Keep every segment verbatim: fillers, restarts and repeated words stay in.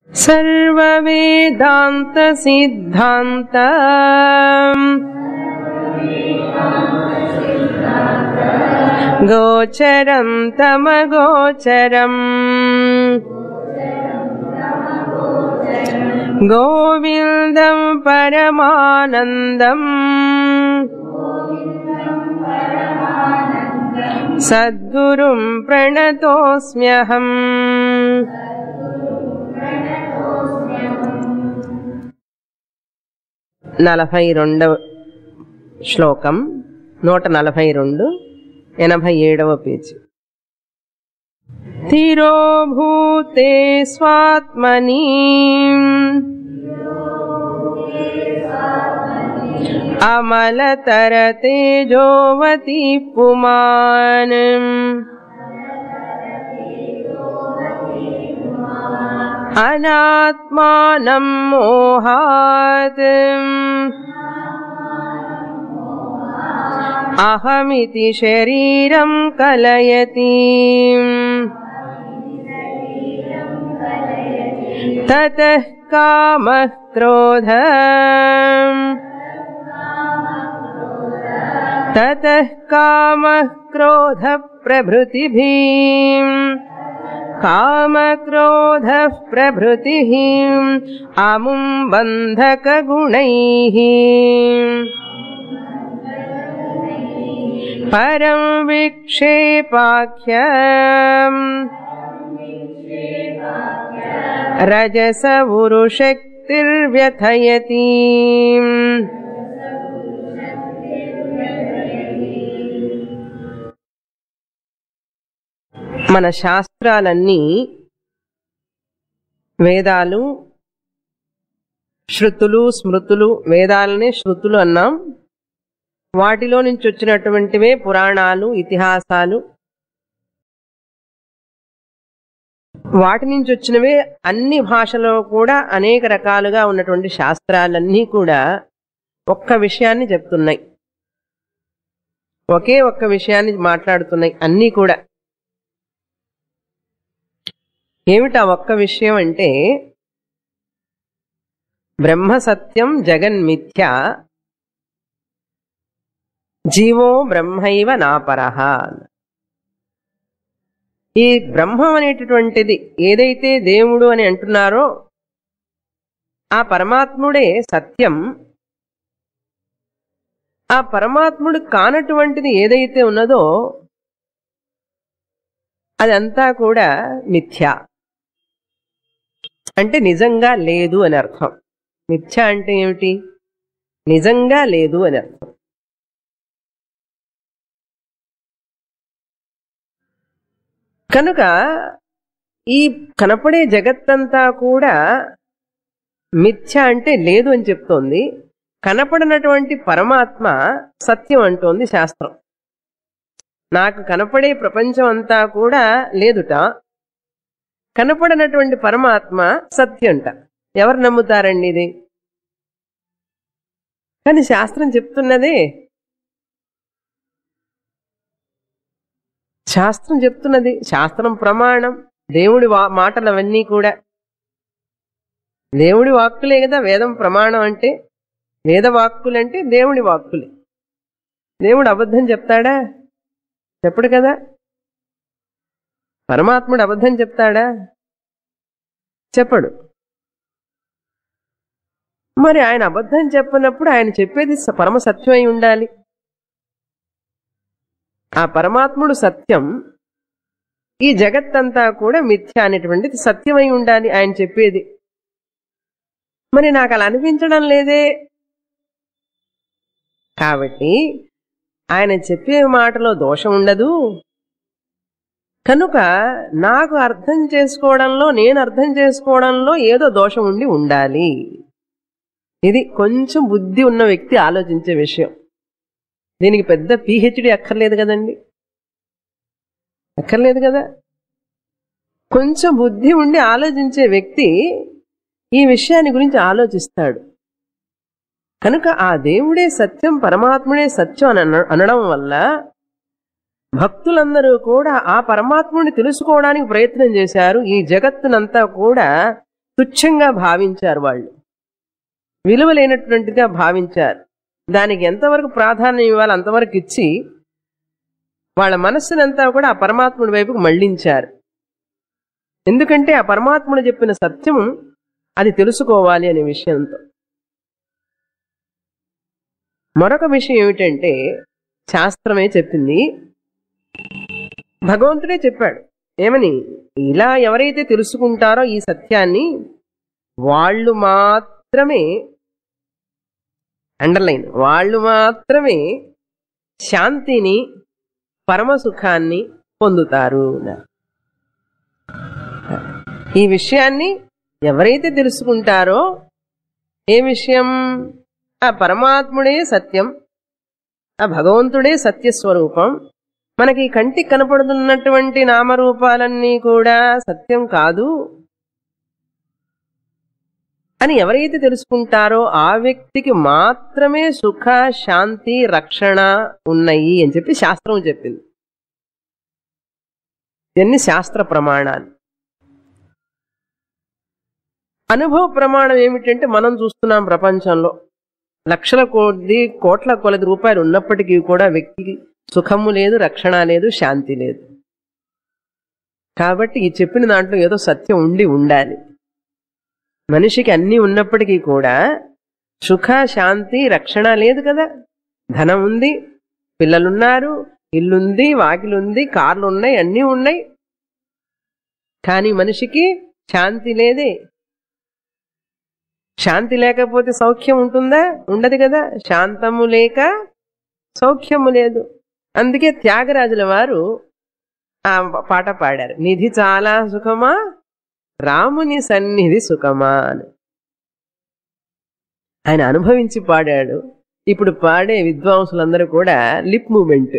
సర్వవేదాంత సిద్ధాంత గోచరం తమగోచరం గోవిందం పరమానందం సద్గురుం ప్రణతోస్మ్యహం. నలభై రెండవ శ్లోకం, నూట నలభై రెండు, ఎనభై ఏడవ పేజీ. స్థిరోభూతే స్వాత్మని అమలతర తేజోవతి పుమాన్ అనాత్మానం మోహాత్ అహమితి శరీరం కలయతి. తతః కామః క్రోధః తతః కామః క్రోధః ప్రభృతిభిః కామక్రోధః ప్రభృతిః అముం బంధకగుణైః పరం విక్షేపాఖ్యం రజస ఉరుశక్తిర్వ్యథయతి. మన శాస్త్రాలన్నీ వేదాలు, శృతులు, స్మృతులు. వేదాలనే శృతులు అన్నాం. వాటిలో నుంచి వచ్చినటువంటివే పురాణాలు, ఇతిహాసాలు. వాటి నుంచి వచ్చినవే అన్ని భాషలో కూడా అనేక రకాలుగా ఉన్నటువంటి శాస్త్రాలన్నీ కూడా ఒక్క విషయాన్ని చెప్తున్నాయి, ఒకే ఒక్క విషయాన్ని మాట్లాడుతున్నాయి అన్నీ కూడా. ఏమిటా ఒక్క విషయం అంటే, బ్రహ్మ సత్యం జగన్మిథ్య జీవో బ్రహ్మైవ నాపరః. ఈ బ్రహ్మం అనేటటువంటిది ఏదైతే దేవుడు అని అంటున్నారో ఆ పరమాత్ముడే సత్యం. ఆ పరమాత్ముడు కానటువంటిది ఏదైతే ఉన్నదో అదంతా కూడా మిథ్య, అంటే నిజంగా లేదు అని అర్థం. మిథ్య అంటే ఏమిటి? నిజంగా లేదు అని అర్థం. కనుక ఈ కనపడే జగత్తంతా కూడా మిథ్య అంటే లేదు అని చెప్తోంది. కనపడినటువంటి పరమాత్మ సత్యం అంటోంది శాస్త్రం. నాకు కనపడే ప్రపంచం అంతా కూడా లేదుట, కనపడినటువంటి పరమాత్మ సత్యంట. ఎవరు నమ్ముతారండి ఇది? కానీ శాస్త్రం చెప్తున్నదే, శాస్త్రం చెప్తున్నది, శాస్త్రం ప్రమాణం. దేవుడి వా మాటలు అవన్నీ కూడా దేవుడి వాక్కులే కదా వేదం ప్రమాణం అంటే. వేద వాక్కులంటే దేవుడి వాక్కులే. దేవుడు అబద్ధం చెప్తాడా? చెప్పడు కదా. పరమాత్ముడు అబద్ధం చెప్తాడా? చెప్పడు. మరి ఆయన అబద్ధం చెప్పినప్పుడు ఆయన చెప్పేది పరమ సత్యం అయి ఉండాలి. ఆ పరమాత్ముడు సత్యం, ఈ జగత్తంతా కూడా మిథ్య అనేటువంటిది సత్యమై ఉండాలి ఆయన చెప్పేది. మరి నాకు అలా అనిపించడం లేదే. కాబట్టి ఆయన చెప్పే మాటలో దోషం ఉండదు. కనుక నాకు అర్థం చేసుకోవడంలో, నేను అర్థం చేసుకోవడంలో ఏదో దోషం ఉండి ఉండాలి. ఇది కొంచెం బుద్ధి ఉన్న వ్యక్తి ఆలోచించే విషయం. దీనికి పెద్ద పిహెచ్డి అక్కర్లేదు కదండి, అక్కర్లేదు కదా. కొంచెం బుద్ధి ఉండి ఆలోచించే వ్యక్తి ఈ విషయాన్ని గురించి ఆలోచిస్తాడు. కనుక ఆ దేవుడే సత్యం, పరమాత్ముడే సత్యం అని అనడం వల్ల భక్తులందరూ కూడా ఆ పరమాత్ముడిని తెలుసుకోవడానికి ప్రయత్నం చేశారు. ఈ జగత్తునంతా కూడా తుచ్చంగా భావించారు, వాళ్ళు విలువ లేనటువంటిగా భావించారు. దానికి ఎంతవరకు ప్రాధాన్యం ఇవ్వాలి అంతవరకు ఇచ్చి వాళ్ళ మనస్సునంతా కూడా ఆ పరమాత్ముడి వైపుకు మళ్లించారు. ఎందుకంటే ఆ పరమాత్ముడు చెప్పిన సత్యం అది తెలుసుకోవాలి అనే విషయంతో. మరొక విషయం ఏమిటంటే, శాస్త్రమే చెప్పింది, భగవంతుడే చెప్పాడు. ఏమని? ఇలా ఎవరైతే తెలుసుకుంటారో ఈ సత్యాన్ని, వాళ్ళు మాత్రమే, అండర్లైన్, వాళ్ళు మాత్రమే శాంతిని, పరమసుఖాన్ని పొందుతారు. ఈ విషయాన్ని ఎవరైతే తెలుసుకుంటారో, ఏ విషయం? ఆ పరమాత్ముడే సత్యం, ఆ భగవంతుడే సత్యస్వరూపం, మనకి కంటికి కనపడుతున్నటువంటి నామరూపాలన్నీ కూడా సత్యం కాదు అని ఎవరైతే తెలుసుకుంటారో ఆ వ్యక్తికి మాత్రమే సుఖ, శాంతి, రక్షణ ఉన్నాయి అని చెప్పి శాస్త్రం చెప్పింది. ఇవన్నీ శాస్త్ర ప్రమాణాలు. అనుభవ ప్రమాణం ఏమిటంటే, మనం చూస్తున్నాం ప్రపంచంలో లక్షల కొద్ది, కోట్ల కొలది రూపాయలు ఉన్నప్పటికీ కూడా వ్యక్తికి సుఖము లేదు, రక్షణ లేదు, శాంతి లేదు. కాబట్టి ఈ చెప్పిన దాంట్లో ఏదో సత్యం ఉండి ఉండాలి. మనిషికి అన్నీ ఉన్నప్పటికీ కూడా సుఖ, శాంతి, రక్షణ లేదు కదా. ధనం ఉంది, పిల్లలున్నారు, ఇల్లుంది, వాకిలుంది, కార్లు ఉన్నాయి, అన్నీ ఉన్నాయి. కానీ మనిషికి శాంతి లేదే. శాంతి లేకపోతే సౌఖ్యం ఉంటుందా? ఉండదు కదా. శాంతము లేక సౌఖ్యము లేదు. అందుకే త్యాగరాజుల వారు ఆ పాట పాడారు, నిధి చాలా సుఖమా, రాముని సన్నిధి సుఖమా అని. ఆయన అనుభవించి పాడాడు. ఇప్పుడు పాడే విద్వాంసులందరూ కూడా లిప్ మూమెంట్,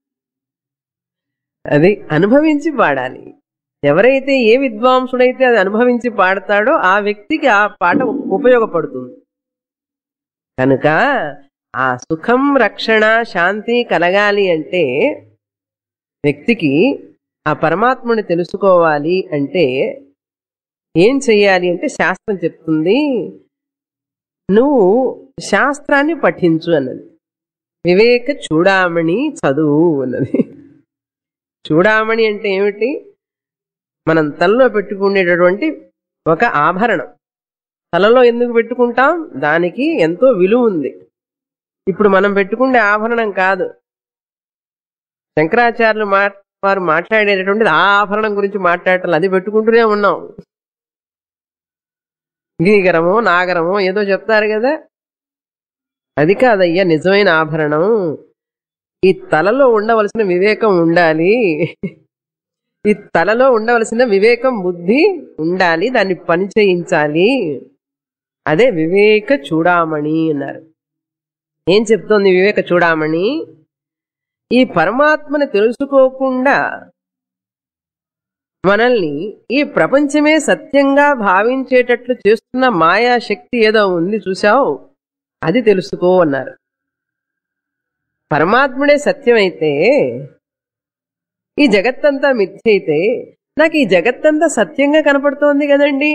అది అనుభవించి పాడాలి. ఎవరైతే ఏ విద్వాంసుడైతే అది అనుభవించి పాడతాడో ఆ వ్యక్తికి ఆ పాట ఉపయోగపడుతుంది. కనుక ఆ సుఖం, రక్షణ, శాంతి కలగాలి అంటే వ్యక్తికి ఆ పరమాత్ముని తెలుసుకోవాలి అంటే ఏం చెయ్యాలి అంటే, శాస్త్రం చెప్తుంది, నువ్వు శాస్త్రాన్ని పఠించు అన్నది. వివేక చూడామణి చదువు అన్నది. చూడామణి అంటే ఏమిటి? మనం తలలో పెట్టుకునేటటువంటి ఒక ఆభరణం. తలలో ఎందుకు పెట్టుకుంటాం? దానికి ఎంతో విలువ ఉంది. ఇప్పుడు మనం పెట్టుకునే ఆభరణం కాదు. శంకరాచార్యులు మా వారు మాట్లాడేటటువంటిది ఆ ఆభరణం గురించి మాట్లాడటం, అది పెట్టుకుంటూనే ఉన్నాం. గీగరమో నాగరమో ఏదో చెప్తారు కదా, అది కాదయ్యా నిజమైన ఆభరణం. ఈ తలలో ఉండవలసిన వివేకం ఉండాలి, ఈ తలలో ఉండవలసిన వివేకం, బుద్ధి ఉండాలి, దాన్ని పని చేయించాలి. అదే వివేక చూడామణి అన్నారు. ఏం చెప్తోంది వివేక చూడామణి? ఈ పరమాత్మని తెలుసుకోకుండా మనల్ని ఈ ప్రపంచమే సత్యంగా భావించేటట్లు చేస్తున్న మాయా శక్తి ఏదో ఉంది చూసావు, అది తెలుసుకో అన్నారు. పరమాత్ముడే సత్యమైతే ఈ జగత్తంతా మిథ్య అయితే నాకు ఈ జగత్తంతా సత్యంగా కనపడుతోంది కదండి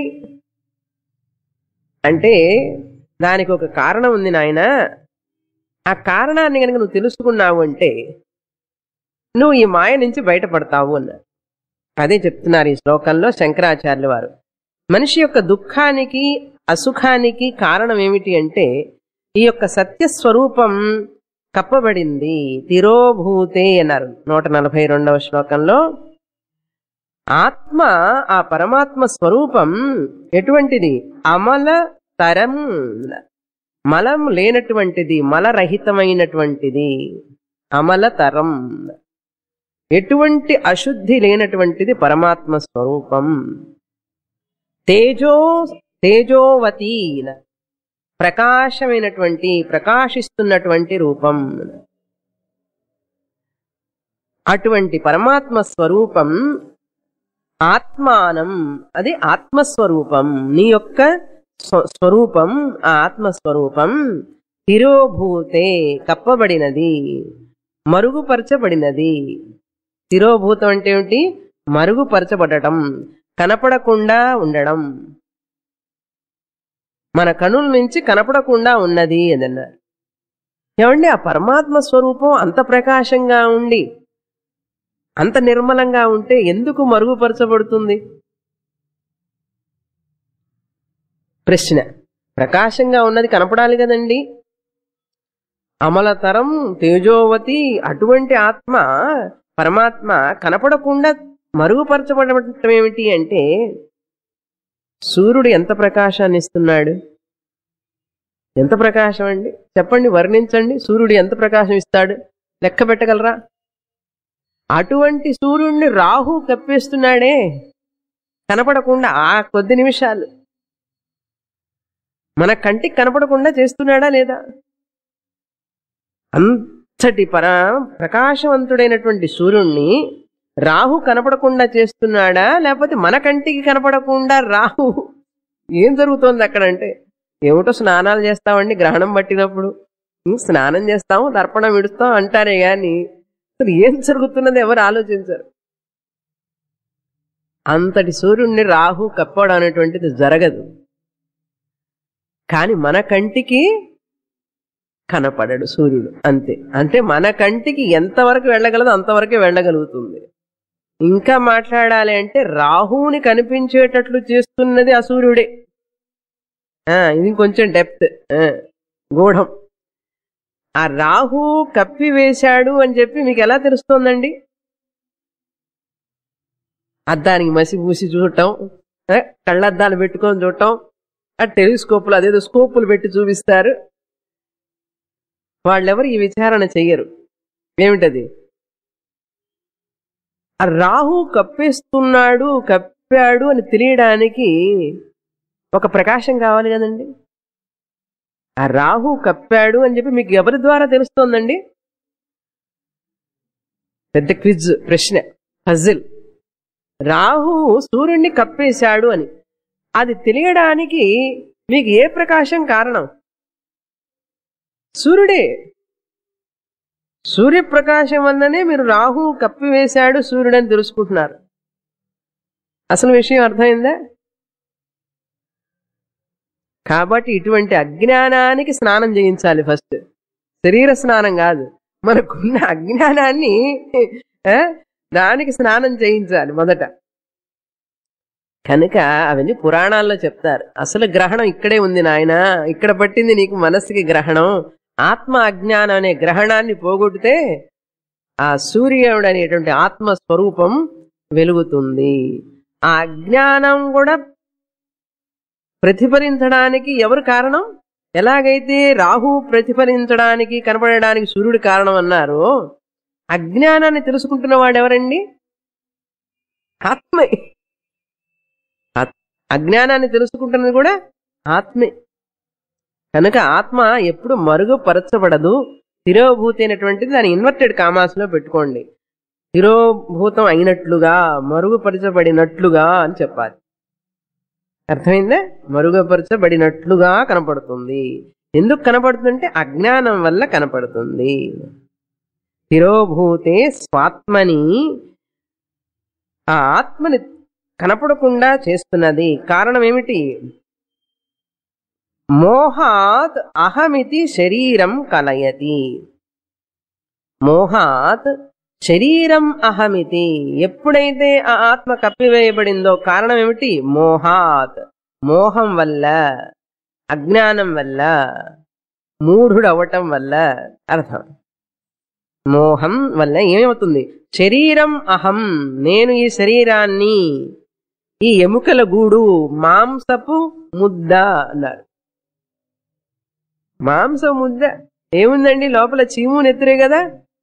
అంటే దానికి ఒక కారణం ఉంది నాయన. ఆ కారణాన్ని కనుక నువ్వు తెలుసుకున్నావు అంటే నువ్వు ఈ మాయ నుంచి బయటపడతావు అన్నారు. అదే చెప్తున్నారు ఈ శ్లోకంలో శంకరాచార్యుల వారు. మనిషి యొక్క దుఃఖానికి, అసుఖానికి కారణం ఏమిటి అంటే ఈ యొక్క సత్యస్వరూపం కప్పబడింది. తిరోభూతే అన్నారు నూట నలభై రెండవ శ్లోకంలో. ఆత్మ, ఆ పరమాత్మ స్వరూపం ఎటువంటిది? అమల తరం, మలం లేనటువంటిది, మలరహితమైనటువంటిది. అమల తరం, ఎటువంటి అశుద్ధి లేనటువంటిది పరమాత్మ స్వరూపం. తేజో తేజోవతి, ప్రకాశమైనటువంటి, ప్రకాశిస్తున్నటువంటి రూపం. అటువంటి పరమాత్మ స్వరూపం ఆత్మానం, అది ఆత్మస్వరూపం. నీ యొక్క స్వరూపం, ఆ ఆత్మస్వరూపం తిరోభూతే, కప్పబడినది, మరుగుపరచబడినది. తిరోభూతం అంటే ఏమిటి? మరుగుపరచబడటం, కనపడకుండా ఉండడం. మన కనుల నుంచి కనపడకుండా ఉన్నది అని అన్నారు. ఏమండి, ఆ పరమాత్మ స్వరూపం అంత ప్రకాశంగా ఉండి అంత నిర్మలంగా ఉంటే ఎందుకు మరుగుపరచబడుతుంది? ప్రశ్న. ప్రకాశంగా ఉన్నది కనపడాలి కదండి. అమలతరం తేజోవతి అటువంటి ఆత్మ పరమాత్మ కనపడకుండా మరుగుపరచబడటం ఏమిటి అంటే, సూర్యుడు ఎంత ప్రకాశాన్ని ఇస్తున్నాడు? ఎంత ప్రకాశం అండి చెప్పండి, వర్ణించండి. సూర్యుడు ఎంత ప్రకాశం ఇస్తాడు? లెక్క పెట్టగలరా? అటువంటి సూర్యుడిని రాహు కప్పేస్తున్నాడే కనపడకుండా ఆ కొద్ది నిమిషాలు. మన కంటికి కనపడకుండా చేస్తున్నాడా లేదా? అంతటి పర ప్రకాశవంతుడైనటువంటి సూర్యుణ్ణి రాహు కనపడకుండా చేస్తున్నాడా, లేకపోతే మన కంటికి కనపడకుండా రాహు? ఏం జరుగుతోంది అక్కడంటే, ఏమిటో స్నానాలు చేస్తామండి గ్రహణం పట్టినప్పుడు, స్నానం చేస్తాము తర్పణం విడుస్తాం అంటారే గాని అసలు ఏం జరుగుతున్నది ఎవరు ఆలోచించరు. అంతటి సూర్యుడిని రాహు కప్పడం అనేటువంటిది జరగదు. కానీ మన కంటికి కనపడడు సూర్యుడు, అంతే. అంటే మన కంటికి ఎంతవరకు వెళ్ళగలదో అంతవరకే వెళ్ళగలుగుతుంది. ఇంకా మాట్లాడాలి అంటే రాహువుని కనిపించేటట్లు చేస్తున్నది ఆ సూర్యుడే. ఇది కొంచెం డెప్త్, గూఢం. ఆ రాహు కప్పివేశాడు అని చెప్పి మీకు ఎలా తెలుస్తోందండి? అద్దానికి మసి పూసి చూడటం, కళ్ళద్దాలు పెట్టుకొని చూడటం, ఆ టెలిస్కోపులు అదేదో స్కోపులు పెట్టి చూపిస్తారు. వాళ్ళెవరు ఈ విచారణ చెయ్యరు. ఏమిటది? ఆ రాహు కప్పేస్తున్నాడు కప్పాడు అని తెలియడానికి ఒక ప్రకాశం కావాలి కదండి. ఆ రాహు కప్పాడు అని చెప్పి మీకు ఎవరి ద్వారా తెలుస్తోందండి? పెద్ద క్విజ్ ప్రశ్న, పజిల్. రాహు సూర్యుడిని కప్పేశాడు అని అది తెలియడానికి మీకు ఏ ప్రకాశం కారణం? సూర్యుడే. సూర్యప్రకాశం వల్లనే మీరు రాహు కప్పివేశాడు సూర్యుడని తెలుసుకుంటున్నారు. అసలు విషయం అర్థమైందా? కాబట్టి ఇటువంటి అజ్ఞానానికి స్నానం చేయించాలి ఫస్ట్. శరీర స్నానం కాదు, మనకున్న అజ్ఞానాన్ని దానికి స్నానం చేయించాలి మొదట. కనుక అవన్నీ పురాణాల్లో చెప్తారు. అసలు గ్రహణం ఇక్కడే ఉంది నాయన, ఇక్కడ పట్టింది నీకు మనస్సుకి గ్రహణం. ఆత్మ అజ్ఞానం అనే గ్రహణాన్ని పోగొడితే ఆ సూర్యుడు అనేటువంటి ఆత్మస్వరూపం వెలుగుతుంది. ఆ అజ్ఞానం కూడా ప్రతిఫలించడానికి ఎవరు కారణం? ఎలాగైతే రాహు ప్రతిఫలించడానికి కనపడడానికి సూర్యుడు కారణం అన్నారో, అజ్ఞానాన్ని తెలుసుకుంటున్న వాడు ఎవరండి? ఆత్మే. అజ్ఞానాన్ని తెలుసుకుంటున్నది కూడా ఆత్మే. కనుక ఆత్మ ఎప్పుడు మరుగుపరచబడదు. తిరోభూతి అయినటువంటిది దాని ఇన్వర్టెడ్ కామాస్లో పెట్టుకోండి. తిరోభూతం అయినట్లుగా, మరుగుపరచబడినట్లుగా అని చెప్పాలి. అర్థమైందా? మరుగుపరచబడినట్లుగా కనపడుతుంది. ఎందుకు కనపడుతుందంటే అజ్ఞానం వల్ల కనపడుతుంది. తిరోభూతే స్వాత్మని, ఆ ఆత్మని కనపడకుండా చేస్తున్నది. కారణం ఏమిటి? మోహాత్ అహమితి శరీరం కలయతి. మోహాత్ శరీరం అహమితి. ఎప్పుడైతే ఆ ఆత్మ కప్పివేయబడిందో కారణం ఏమిటి? మోహాత్, మోహం వల్ల, అజ్ఞానం వల్ల, మూఢుడు అవ్వటం వల్ల. అర్థం, మోహం వల్ల ఏమవుతుంది? శరీరం అహం, నేను ఈ శరీరాన్ని, ఈ ఎముకల గూడు, మాంసపు ముద్ద అన్నారు. మాంసం ముద్ద ఏముందండి లోపల? చీము నెత్తురే కదా,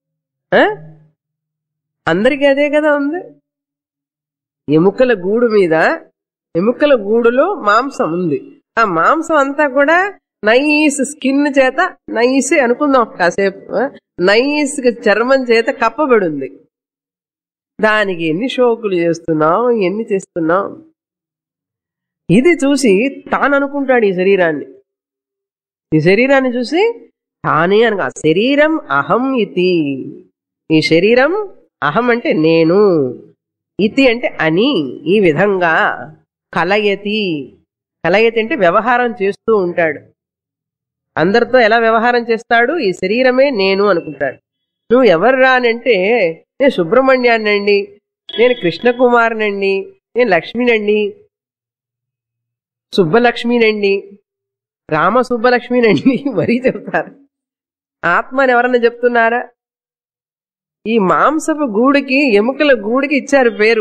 అందరికీ అదే కదా ఉంది. ఎముకల గూడు మీద, ఎముకల గూడులో మాంసం ఉంది. ఆ మాంసం అంతా కూడా నైస్ స్కిన్ చేత, నైస్ అనుకుందాం కాసేపు, నైస్ చర్మం చేత కప్పబడి ఉంది. దానికి ఎన్ని షోకులు చేస్తున్నాం, ఎన్ని చేస్తున్నాం. ఇది చూసి తాను అనుకుంటాడు ఈ శరీరాన్ని. ఈ శరీరాన్ని చూసి తానే అనగా శరీరం అహం ఇతి. ఈ శరీరం అహం అంటే నేను, ఇతి అంటే అని, ఈ విధంగా కలయతి కలయతి అంటే వ్యవహారం చేస్తూ ఉంటాడు. అందరితో ఎలా వ్యవహారం చేస్తాడు? ఈ శరీరమే నేను అనుకుంటాడు. నువ్వు ఎవర్రా అని అంటే, నేను సుబ్రహ్మణ్యాన్నండి, నేను కృష్ణకుమార్నండి, నేను లక్ష్మినండి, సుబ్బలక్ష్మినండి, రామ సుబ్బలక్ష్మినండి మరీ చెప్తారు. ఆత్మని ఎవరన్నా చెప్తున్నారా? ఈ మాంసపు గూడికి, ఎముకల గూడికి ఇచ్చారు పేరు.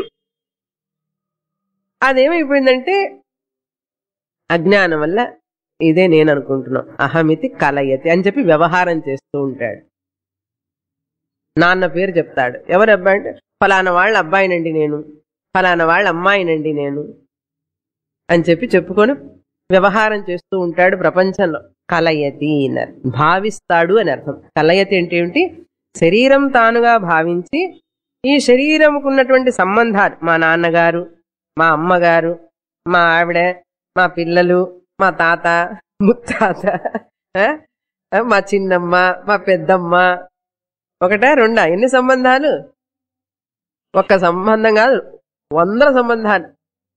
అదేమైపోయిందంటే అజ్ఞానం వల్ల ఇదే నేను అనుకుంటున్నాం. అహమితి కలయతి అని చెప్పి వ్యవహారం చేస్తూ ఉంటాడు. నాన్న పేరు చెప్తాడు. ఎవరు అబ్బాయి అంటే, ఫలానా వాళ్ళ అబ్బాయినండి నేను, ఫలానా వాళ్ళ అమ్మాయినండి నేను అని చెప్పి చెప్పుకొని వ్యవహారం చేస్తూ ఉంటాడు ప్రపంచంలో. కలయతి అన్నారు, భావిస్తాడు అని అర్థం. కలయతి అంటే ఏమిటి? శరీరం తానుగా భావించి ఈ శరీరంకు ఉన్నటువంటి సంబంధాలు, మా నాన్నగారు, మా అమ్మగారు, మా ఆవిడ, మా పిల్లలు, మా తాత ముత్తాత, మా చిన్నమ్మ, మా పెద్దమ్మ, ఒకటా రెండా? ఎన్ని సంబంధాలు? ఒక్క సంబంధం కాదు, వందల సంబంధాలు.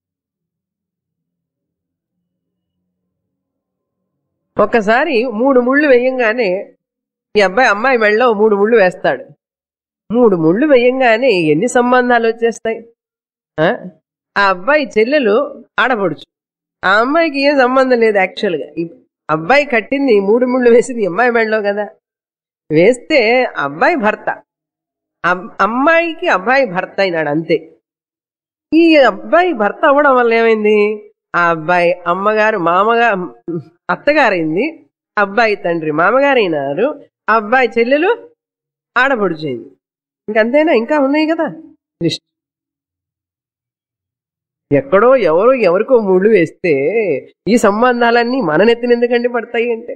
ఒక్కసారి మూడు ముళ్ళు వేయంగానే ఈ అబ్బాయి అమ్మాయి మెళ్ళలో మూడు ముళ్ళు వేస్తాడు. మూడు ముళ్ళు వేయంగానే ఎన్ని సంబంధాలు వచ్చేస్తాయి? ఆ అబ్బాయి చెల్లెలు ఆడపడుచు, ఆ అమ్మాయికి ఏం సంబంధం లేదు. యాక్చువల్గా అబ్బాయి కట్టింది మూడు ముళ్ళు వేసింది అమ్మాయి మెళ్ళలో కదా. వేస్తే అబ్బాయి భర్త, అమ్మాయికి అబ్బాయి భర్త అయినాడు అంతే. ఈ అబ్బాయి భర్త అవ్వడం వల్ల ఏమైంది? ఆ అబ్బాయి అమ్మగారు మామగారు అత్తగారైంది, అబ్బాయి తండ్రి మామగారు అయినారు, అబ్బాయి చెల్లెలు ఆడపడుచైంది. ఇంకంతేనా? ఇంకా ఉన్నాయి కదా లిస్ట్. ఎక్కడో ఎవరో ఎవరికో ముళ్ళు వేస్తే ఈ సంబంధాలన్నీ మన నెత్తిన ఎందుకండి పడతాయి అంటే,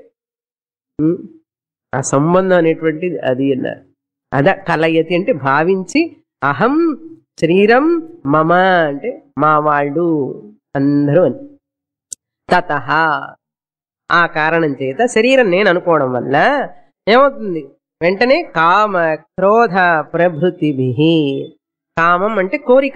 ఆ సంబంధం అనేటువంటిది అది అన్నారు. అద కలయతి అంటే భావించి, అహం శరీరం మమ అంటే మా వాళ్ళు అందరూ అని. తతః ఆ కారణం చేత శరీరం నేను అనుకోవడం వల్ల ఏమవుతుంది? వెంటనే కామ క్రోధ ప్రభృతిభిః. కామం అంటే కోరిక.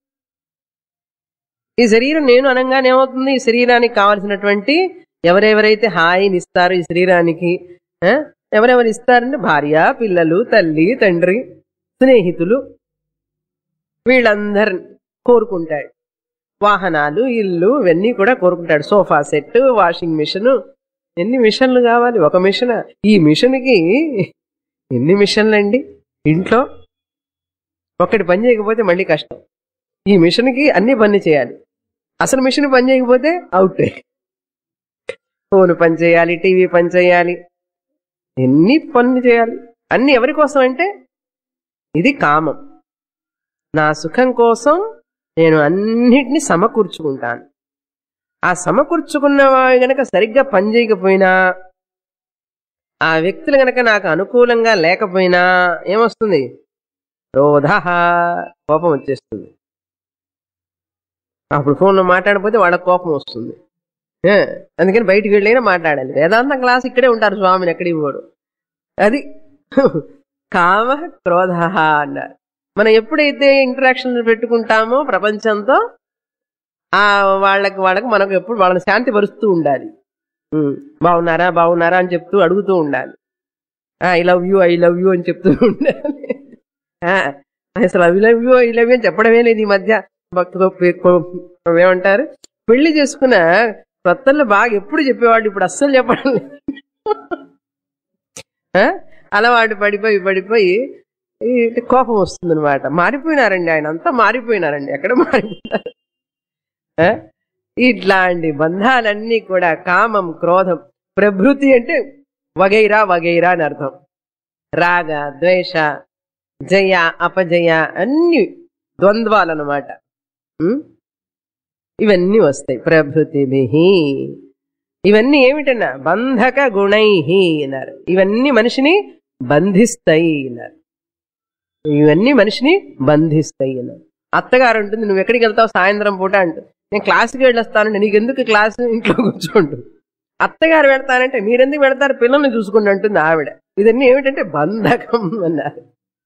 ఈ శరీరం నేను అనగానే ఏమవుతుంది? ఈ శరీరానికి కావలసినటువంటి ఎవరెవరైతే హాయిని ఇస్తారు ఈ శరీరానికి, ఎవరెవరు ఇస్తారంటే భార్య, పిల్లలు, తల్లి, తండ్రి, స్నేహితులు, వీళ్ళందరిని కోరుకుంటాడు. వాహనాలు, ఇల్లు, ఇవన్నీ కూడా కోరుకుంటాడు. సోఫా సెట్, వాషింగ్ మిషన్, ఎన్ని మిషన్లు కావాలి? ఒక మిషన్. ఈ మిషన్కి ఎన్ని మిషన్లు అండి ఇంట్లో? ఒకటి పని చేయకపోతే మళ్ళీ కష్టం. ఈ మిషన్కి అన్ని పని చేయాలి. అసలు మిషన్ పని చేయకపోతే అవుట్. ఫోన్ పని చేయాలి, టీవీ పని చేయాలి, ఎన్ని పనులు చేయాలి. అన్ని ఎవరి కోసం అంటే ఇది కామం. నా సుఖం కోసం నేను అన్నిటినీ సమకూర్చుకుంటాను. ఆ సమకూర్చుకున్న వాడు గనక సరిగ్గా పని చేయకపోయినా, ఆ వ్యక్తులు గనక నాకు అనుకూలంగా లేకపోయినా ఏమొస్తుంది? క్రోధ, కోపం వచ్చేస్తుంది. అప్పుడు ఫోన్లో మాట్లాడకపోతే వాళ్ళకి కోపం వస్తుంది. అందుకని బయటికి వెళ్ళైనా మాట్లాడాలి. వేదాంతం క్లాస్ ఇక్కడే ఉంటారు, స్వామిని ఎక్కడికి పోడు. అది కామ క్రోధ అన్నారు. మనం ఎప్పుడైతే ఇంటరాక్షన్ పెట్టుకుంటామో ప్రపంచంతో, ఆ వాళ్ళకి వాళ్ళకి మనకు ఎప్పుడు వాళ్ళని శాంతి పరుస్తూ ఉండాలి. బాగున్నారా బాగున్నారా అని చెప్తూ అడుగుతూ ఉండాలి. I love you I love you అని చెప్తూ ఉండాలి. అసలు I love you I love you అని చెప్పడమే లేదు ఈ మధ్య. ఏమంటారు, పెళ్లి చేసుకున్న కొత్తల్లో బాగా ఎప్పుడు చెప్పేవాడు, ఇప్పుడు అస్సలు చెప్పడం లేదు. అలవాటు పడిపోయి పడిపోయి కోపం వస్తుంది అనమాట. మారిపోయినారండి ఆయన, అంతా మారిపోయినారండి. ఎక్కడ మారిపోయినారు? ఇట్లాంటి బంధాలన్నీ కూడా కామం, క్రోధం, ప్రభృతి అంటే వగైరా వగైరా అని అర్థం. రాగ, ద్వేష, జయ, అపజయ అన్ని ద్వంద్వాలన్నమాట. ఇవన్నీ వస్తాయి ప్రభృతిభిః. ఇవన్నీ ఏమిటన్నా? బంధక గుణైః అన్నారు. ఇవన్నీ మనిషిని బంధిస్తాయి అన్నారు. ఇవన్నీ మనిషిని బంధిస్తాయి అన్నారు. అత్తగారు ఉంటుంది, నువ్వు ఎక్కడికి వెళ్తావు సాయంత్రం పూట అంటుంది. నేను క్లాసుకి వెళ్ళొస్తానంటే, నీకెందుకు క్లాసు, ఇంట్లో కూర్చోండు. అత్తగారు వెళ్తానంటే, మీరెందుకు వెళ్తారు, పిల్లల్ని చూసుకుంటూ అంటుంది ఆవిడ. ఇదన్నీ ఏమిటంటే బంధకం అన్నారు.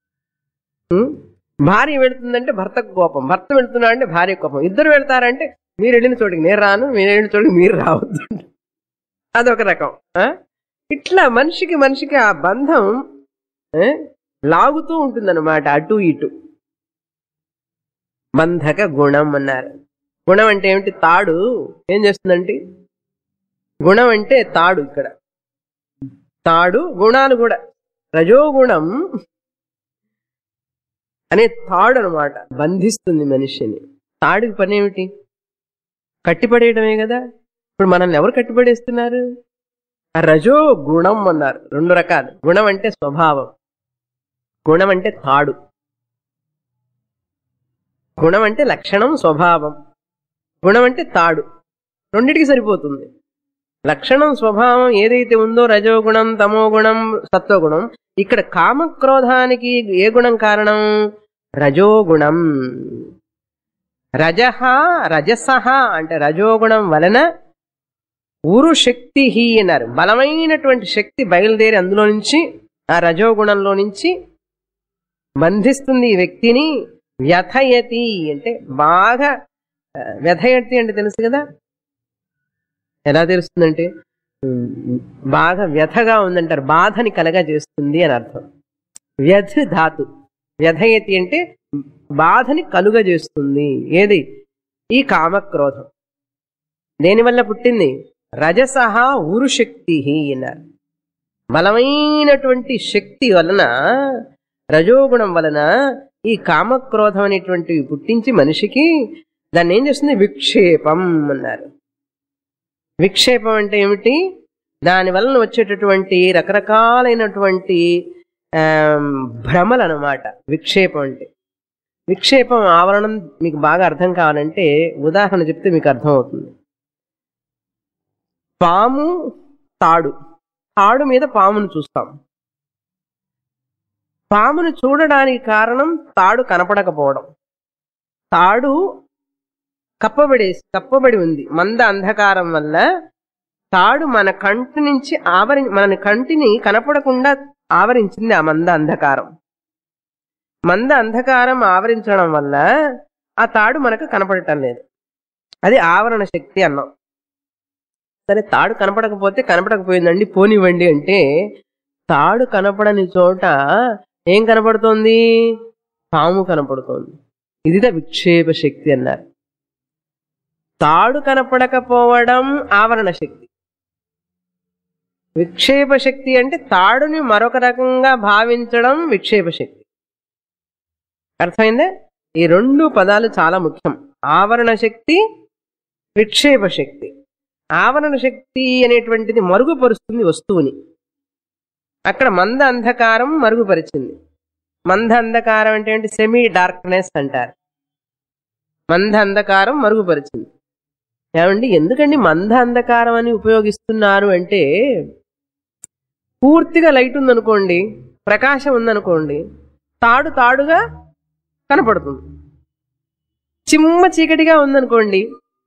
భార్య వెళుతుందంటే భర్తకు కోపం, భర్త వెళుతున్నా అంటే భార్య కోపం, ఇద్దరు వెళ్తారంటే మీరు వెళ్ళిన చోటికి నేను రాను, మీరు వెళ్ళిన చోటికి మీరు రావద్దు. అదొక రకం. ఇట్లా మనిషికి మనిషికి ఆ బంధం లాగుతూ ఉంటుందన్నమాట, అటు ఇటు. బంధక గుణం అన్నారు. గుణం అంటే ఏమిటి? తాడు ఏం చేస్తుందంటే, గుణం అంటే తాడు. ఇక్కడ తాడు, గుణాలు కూడా. రజోగుణం అనే తాడు అనమాట, బంధిస్తుంది మనిషిని. తాడుకి పని ఏమిటి? కట్టిపడేయడమే కదా. ఇప్పుడు మనల్ని ఎవరు కట్టిపడేస్తున్నారు? రజో గుణం అన్నారు. రెండు రకాలు. గుణం అంటే స్వభావం, గుణం అంటే తాడు. గుణం అంటే లక్షణం, స్వభావం. గుణం అంటే తాడు. రెండిటికి సరిపోతుంది. లక్షణం స్వభావం ఏదైతే ఉందో, రజోగుణం, తమోగుణం, సత్వగుణం. ఇక్కడ కామక్రోధానికి ఏ గుణం కారణం? రజోగుణం. రజహ రజసహ అంటే రజోగుణం వలన ఊరు శక్తి అన్నారు. బలమైనటువంటి శక్తి బయలుదేరి అందులో నుంచి, ఆ రజోగుణంలో నుంచి బంధిస్తుంది ఈ వ్యక్తిని. వ్యథయతి అంటే బాగా, వ్యథయతి అంటే తెలుసు కదా, ఎలా తెలుస్తుందంటే బాగా వ్యథగా ఉందంటారు, బాధని కలగా చేస్తుంది అని అర్థం. వ్యథ ధాతు. వ్యథయతి అంటే బాధని కలుగజేస్తుంది. ఏది? ఈ కామక్రోధం. దేనివల్ల పుట్టింది? రజసహ ఊరుశక్తి అన్నారు. బలమైనటువంటి శక్తి వలన, రజోగుణం వలన ఈ కామక్రోధం అనేటువంటివి పుట్టించి మనిషికి దాన్ని ఏం చేస్తుంది? విక్షేపం అన్నారు. విక్షేపం అంటే ఏమిటి? దాని వలన వచ్చేటటువంటి రకరకాలైనటువంటి భ్రమలు అన్నమాట విక్షేపం అంటే. విక్షేపం ఆవరణం మీకు బాగా అర్థం కావాలంటే ఉదాహరణ చెప్తే మీకు అర్థమవుతుంది. పాము, తాడు. తాడు మీద పామును చూస్తాం. పామును చూడడానికి కారణం తాడు కనపడకపోవడం. తాడు కప్పబడి కప్పబడి ఉంది. మంద అంధకారం వల్ల తాడు మన కంటి నుంచి ఆవరి మన కంటిని కనపడకుండా ఆవరించింది ఆ మంద అంధకారం. మంద అంధకారం ఆవరించడం వల్ల ఆ తాడు మనకు కనపడటం లేదు. అది ఆవరణ శక్తి అన్నాం. సరే, తాడు కనపడకపోతే కనపడకపోయిందండి, పోనివ్వండి అంటే, తాడు కనపడని చోట ఏం కనపడుతోంది? పాము కనపడుతోంది. ఇదిదా విక్షేప శక్తి అన్నారు. తాడు కనపడకపోవడం ఆవరణ శక్తి. విక్షేప శక్తి అంటే తాడుని మరొక రకంగా భావించడం విక్షేప శక్తి. అర్థమైందా? ఈ రెండు పదాలు చాలా ముఖ్యం. ఆవరణ శక్తి, విక్షేప శక్తి. ఆవరణ శక్తి అనేటువంటిది మరుగుపరుస్తుంది వస్తువుని. అక్కడ మంద అంధకారం మరుగుపరిచింది. మంద అంధకారం అంటే ఏంటి? సెమీ డార్క్నెస్ అంటారు. మంద అంధకారం మరుగుపరిచింది. ఏమండి, ఎందుకండి మంద అంధకారం అని ఉపయోగిస్తున్నారు అంటే, పూర్తిగా లైట్ ఉందనుకోండి, ప్రకాశం ఉందనుకోండి, తాడు తాడుగా కనపడుతుంది. చిమ్మ చీకటిగా ఉందనుకోండి,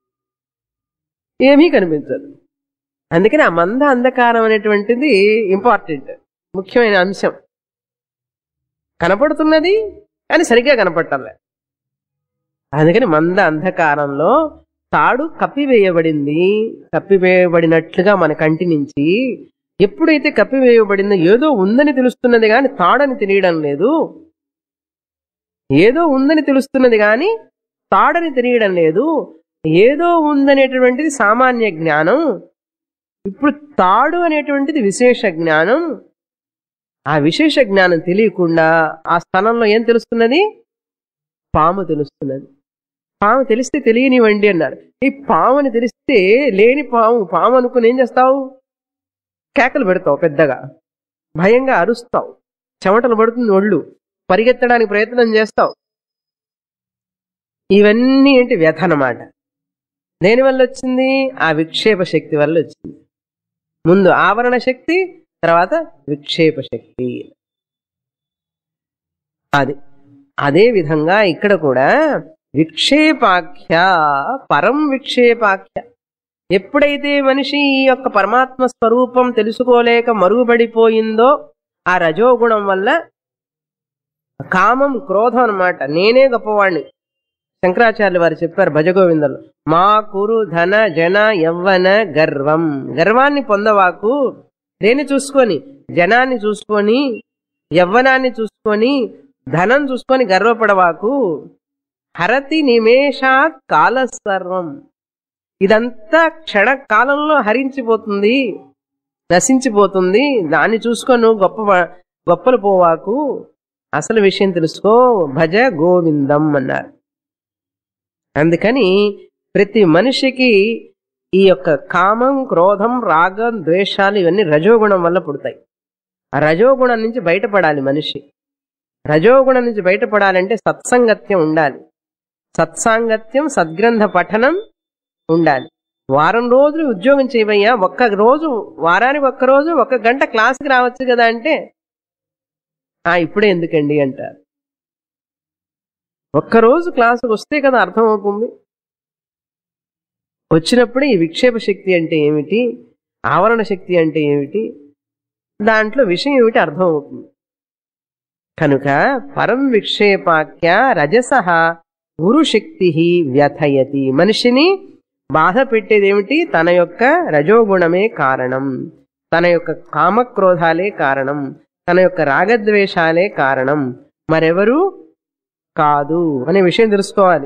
ఏమీ కనిపించదు. అందుకని ఆ మంద అంధకారం అనేటువంటిది ఇంపార్టెంట్, ముఖ్యమైన అంశం. కనపడుతున్నది కానీ సరిగ్గా కనపడటంలే. అందుకని మంద అంధకారంలో తాడు కప్పివేయబడింది. కప్పివేయబడినట్లుగా మన కంటి నుంచి ఎప్పుడైతే కప్పివేయబడిందో ఏదో ఉందని తెలుస్తున్నది కానీ తాడని తెలియడం లేదు. ఏదో ఉందని తెలుస్తున్నది కానీ తాడని తెలియడం లేదు. ఏదో ఉందనేటువంటిది సామాన్య జ్ఞానం. ఇప్పుడు తాడు అనేటువంటిది విశేష జ్ఞానం. ఆ విశేష జ్ఞానం తెలియకుండా ఆ స్థలంలో ఏం తెలుస్తున్నది? పాము తెలుస్తున్నది. పాము తెలిస్తే తెలియనివ్వండి అన్నారు. ఈ పాముని తెలిస్తే లేని పాము పాము అనుకుని ఏం చేస్తావు? కేకలు పెడతావు, పెద్దగా భయంగా అరుస్తావు, చెమటలు పడుతుంది ఒళ్ళు, పరిగెత్తడానికి ప్రయత్నం చేస్తావు. ఇవన్నీ ఏంటి? వ్యథ అన్నమాట. దేనివల్ల వచ్చింది? ఆ విక్షేప శక్తి వల్ల వచ్చింది. ముందు ఆవరణ శక్తి, తర్వాత విక్షేప శక్తి. అది అదే విధంగా ఇక్కడ కూడా విక్షేపాఖ్య పరం విక్షేపాఖ్య. ఎప్పుడైతే మనిషి ఈ యొక్క పరమాత్మ స్వరూపం తెలుసుకోలేక మరుగుపడిపోయిందో ఆ రజోగుణం వల్ల, కామం క్రోధం అన్నమాట, నేనే గొప్పవాణ్ణి, శంకరాచార్యులు వారు చెప్పారు భజగోవిందలు, మా కురు ధన జన యవ్వన గర్వం. గర్వాన్ని పొందవాకు, దేన్ని చూసుకొని, జనాన్ని చూసుకొని, యవ్వనాన్ని చూసుకొని, ధనం చూసుకొని గర్వపడవాకు. హరతి నిమేషాత్ కాల సర్వం. ఇదంతా క్షణకాలంలో హరించిపోతుంది, నశించిపోతుంది. దాన్ని చూసుకొని గొప్ప గొప్పలు పోవాకు, అసలు విషయం తెలుసుకో, భజ గోవిందం అన్నారు. అందుకని ప్రతి మనిషికి ఈ యొక్క కామం, క్రోధం, రాగం, ద్వేషాలు ఇవన్నీ రజోగుణం వల్ల పుడతాయి. ఆ రజోగుణం నుంచి బయటపడాలి మనిషి. రజోగుణం నుంచి బయటపడాలంటే సత్సంగత్యం ఉండాలి. సత్సాంగత్యం, సద్గ్రంథ పఠనం ఉండాలి. వారం రోజులు ఉద్యోగం చేయవయ్యా, ఒక్క రోజు, వారానికి ఒక్క రోజు ఒక్క గంట క్లాస్కి రావచ్చు కదా అంటే, ఆ ఇప్పుడే ఎందుకండి అంటారు. ఒక్కరోజు క్లాసుకు వస్తే కదా అర్థమవుతుంది. వచ్చినప్పుడే ఈ విక్షేప శక్తి అంటే ఏమిటి, ఆవరణ శక్తి అంటే ఏమిటి, దాంట్లో విషయం ఏమిటి అర్థమవుతుంది. కనుక పరం విక్షేపాఖ్య రజసః గురుశక్తి వ్యథయతి. మనిషిని బాధ పెట్టేది ఏమిటి? తన యొక్క రజోగుణమే కారణం, తన యొక్క కామక్రోధాలే కారణం, తన యొక్క రాగద్వేషాలే కారణం, మరెవరు కాదు అనే విషయం తెలుసుకోవాలి.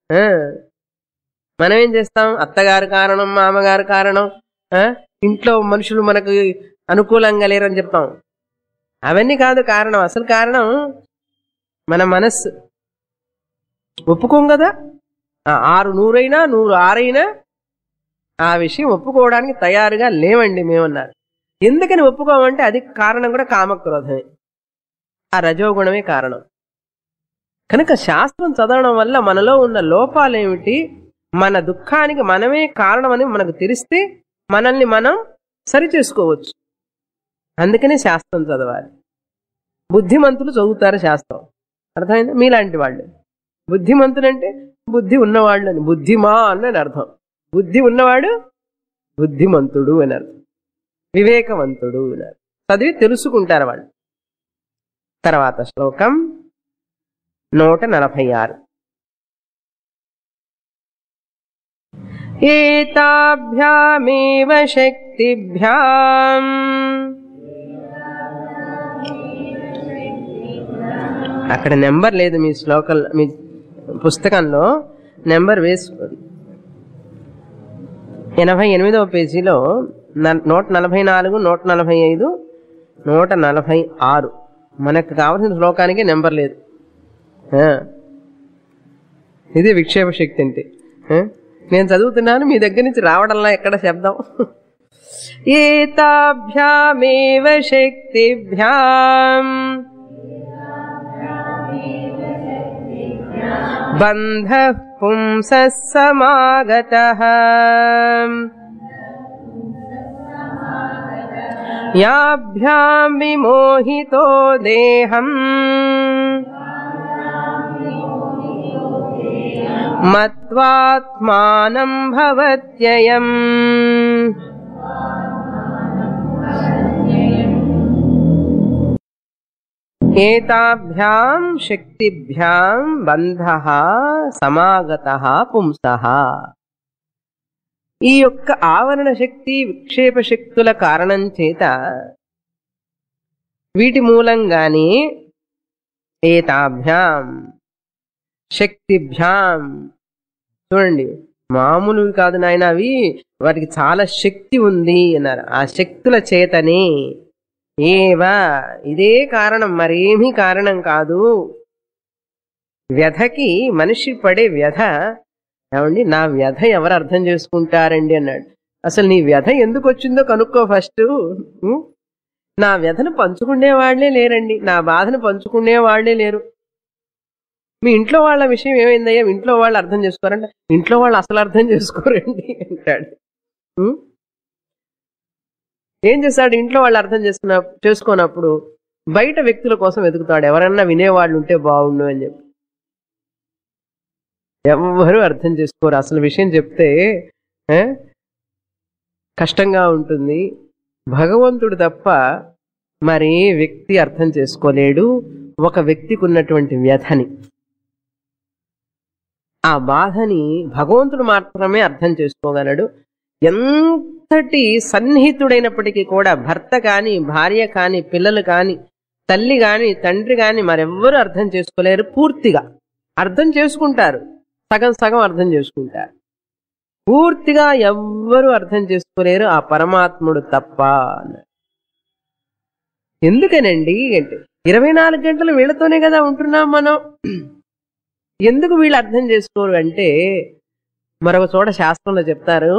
మనం ఏం చేస్తాం? అత్తగారు కారణం, మామగారు కారణం, ఇంట్లో మనుషులు మనకు అనుకూలంగా లేరని చెప్తాం. అవన్నీ కాదు కారణం. అసలు కారణం మన మనస్సు. ఒప్పుకోం కదా. ఆరు నూరైనా నూరు ఆరైనా ఆ విషయం ఒప్పుకోవడానికి తయారుగా లేవండి మేమన్నారు. ఎందుకని ఒప్పుకోమంటే అది కారణం కూడా కామక్రోధమే, ఆ రజోగుణమే కారణం. కనుక శాస్త్రం చదవడం వల్ల మనలో ఉన్న లోపాలేమిటి, మన దుఃఖానికి మనమే కారణమని మనకు తెలిస్తే మనల్ని మనం సరి చేసుకోవచ్చు. అందుకనే శాస్త్రం చదవాలి. బుద్ధిమంతులు చదువుతారు శాస్త్రం, అర్థమైందా? మీలాంటి వాళ్ళు బుద్ధిమంతులు అంటే బుద్ధి ఉన్నవాళ్ళు అని, బుద్ధిమా అని అర్థం. బుద్ధి ఉన్నవాడు బుద్ధిమంతుడు అని అర్థం, వివేకవంతుడు అని చదివి తెలుసుకుంటారు వాళ్ళు. తర్వాత శ్లోకం నూట నలభై ఆరు. ఏతాభ్యామేవ శక్తిభ్యాం అక్కడ నెంబర్ లేదు మీ శ్లోకం, మీ పుస్తకంలో నెంబర్ వేసుకోండి. ఎనభై ఎనిమిదవ పేజీలో నూట నలభై నాలుగు, నూట నలభై ఐదు, నూట నలభై ఆరు మనకు కావలసిన శ్లోకానికి నెంబర్ లేదు. ఇది విక్షేప శక్తి అంటే. నేను చదువుతున్నాను, మీ దగ్గర నుంచి రావడంలా ఎక్కడ శబ్దం. ఏతాభ్యామేవ శక్తిభ్యాం బంధః పుంసః సమాగతః యాభ్యాం విమోహితో దేహం మత్వాత్మానం భవత్యయం. ఏతాభ్యాం శక్తిభ్యాం బంధః సమాగతః పుంసః. ఈ యొక్క ఆవరణ శక్తి, విక్షేప శక్తుల కారణం చేత, వీటి మూలంగానే ఏతాభ్యాం శక్తిభ్యాం, చూడండి మామూలువి కాదు నాయన, అవి వాటికి చాలా శక్తి ఉంది అన్నారు. ఆ శక్తుల చేతనే ఏవా, ఇదే కారణం, మరేమీ కారణం కాదు. వ్యధకి, మనిషి పడే వ్యధ, ఏమండి నా వ్యధ ఎవరు అర్థం చేసుకుంటారండి అన్నాడు. అసలు నీ వ్యధ ఎందుకు వచ్చిందో కనుక్కో ఫస్ట్. నా వ్యధను పంచుకునే వాళ్లే లేరండి, నా బాధను పంచుకునే వాళ్లే లేరు. మీ ఇంట్లో వాళ్ళ విషయం ఏమైందయ్యా, ఇంట్లో వాళ్ళు అర్థం చేసుకోరంటే, ఇంట్లో వాళ్ళు అసలు అర్థం చేసుకోరండి అంటాడు. ఏం చేస్తాడు? ఇంట్లో వాళ్ళు అర్థం చేసుకున్న చేసుకోనప్పుడు బయట వ్యక్తుల కోసం వెతుకుతాడు, ఎవరన్నా వినేవాళ్ళు ఉంటే బాగుండు అని చెప్పి. ఎవ్వరూ అర్థం చేసుకోరు. అసలు విషయం చెప్తే కష్టంగా ఉంటుంది. భగవంతుడు తప్ప మరి వ్యక్తి అర్థం చేసుకోలేడు ఒక వ్యక్తికి ఉన్నటువంటి వ్యధని. ఆ బాధని భగవంతుడు మాత్రమే అర్థం చేసుకోగలడు. ఎంతటి సన్నిహితుడైనప్పటికీ కూడా భర్త కాని, భార్య కాని, పిల్లలు కాని, తల్లి కాని, తండ్రి కాని మరెవ్వరూ అర్థం చేసుకోలేరు. పూర్తిగా అర్థం చేసుకుంటారు, సగం సగం అర్థం చేసుకుంటారు. పూర్తిగా ఎవ్వరూ అర్థం చేసుకోలేరు ఆ పరమాత్ముడు తప్ప. ఎందుకనండి అంటే ఇరవై నాలుగు గంటలు వీళ్ళతోనే కదా ఉంటున్నాం మనం. ఎందుకు వీళ్ళు అర్థం చేసుకోరు అంటే మరొక చోట శాస్త్రంలో చెప్తారు,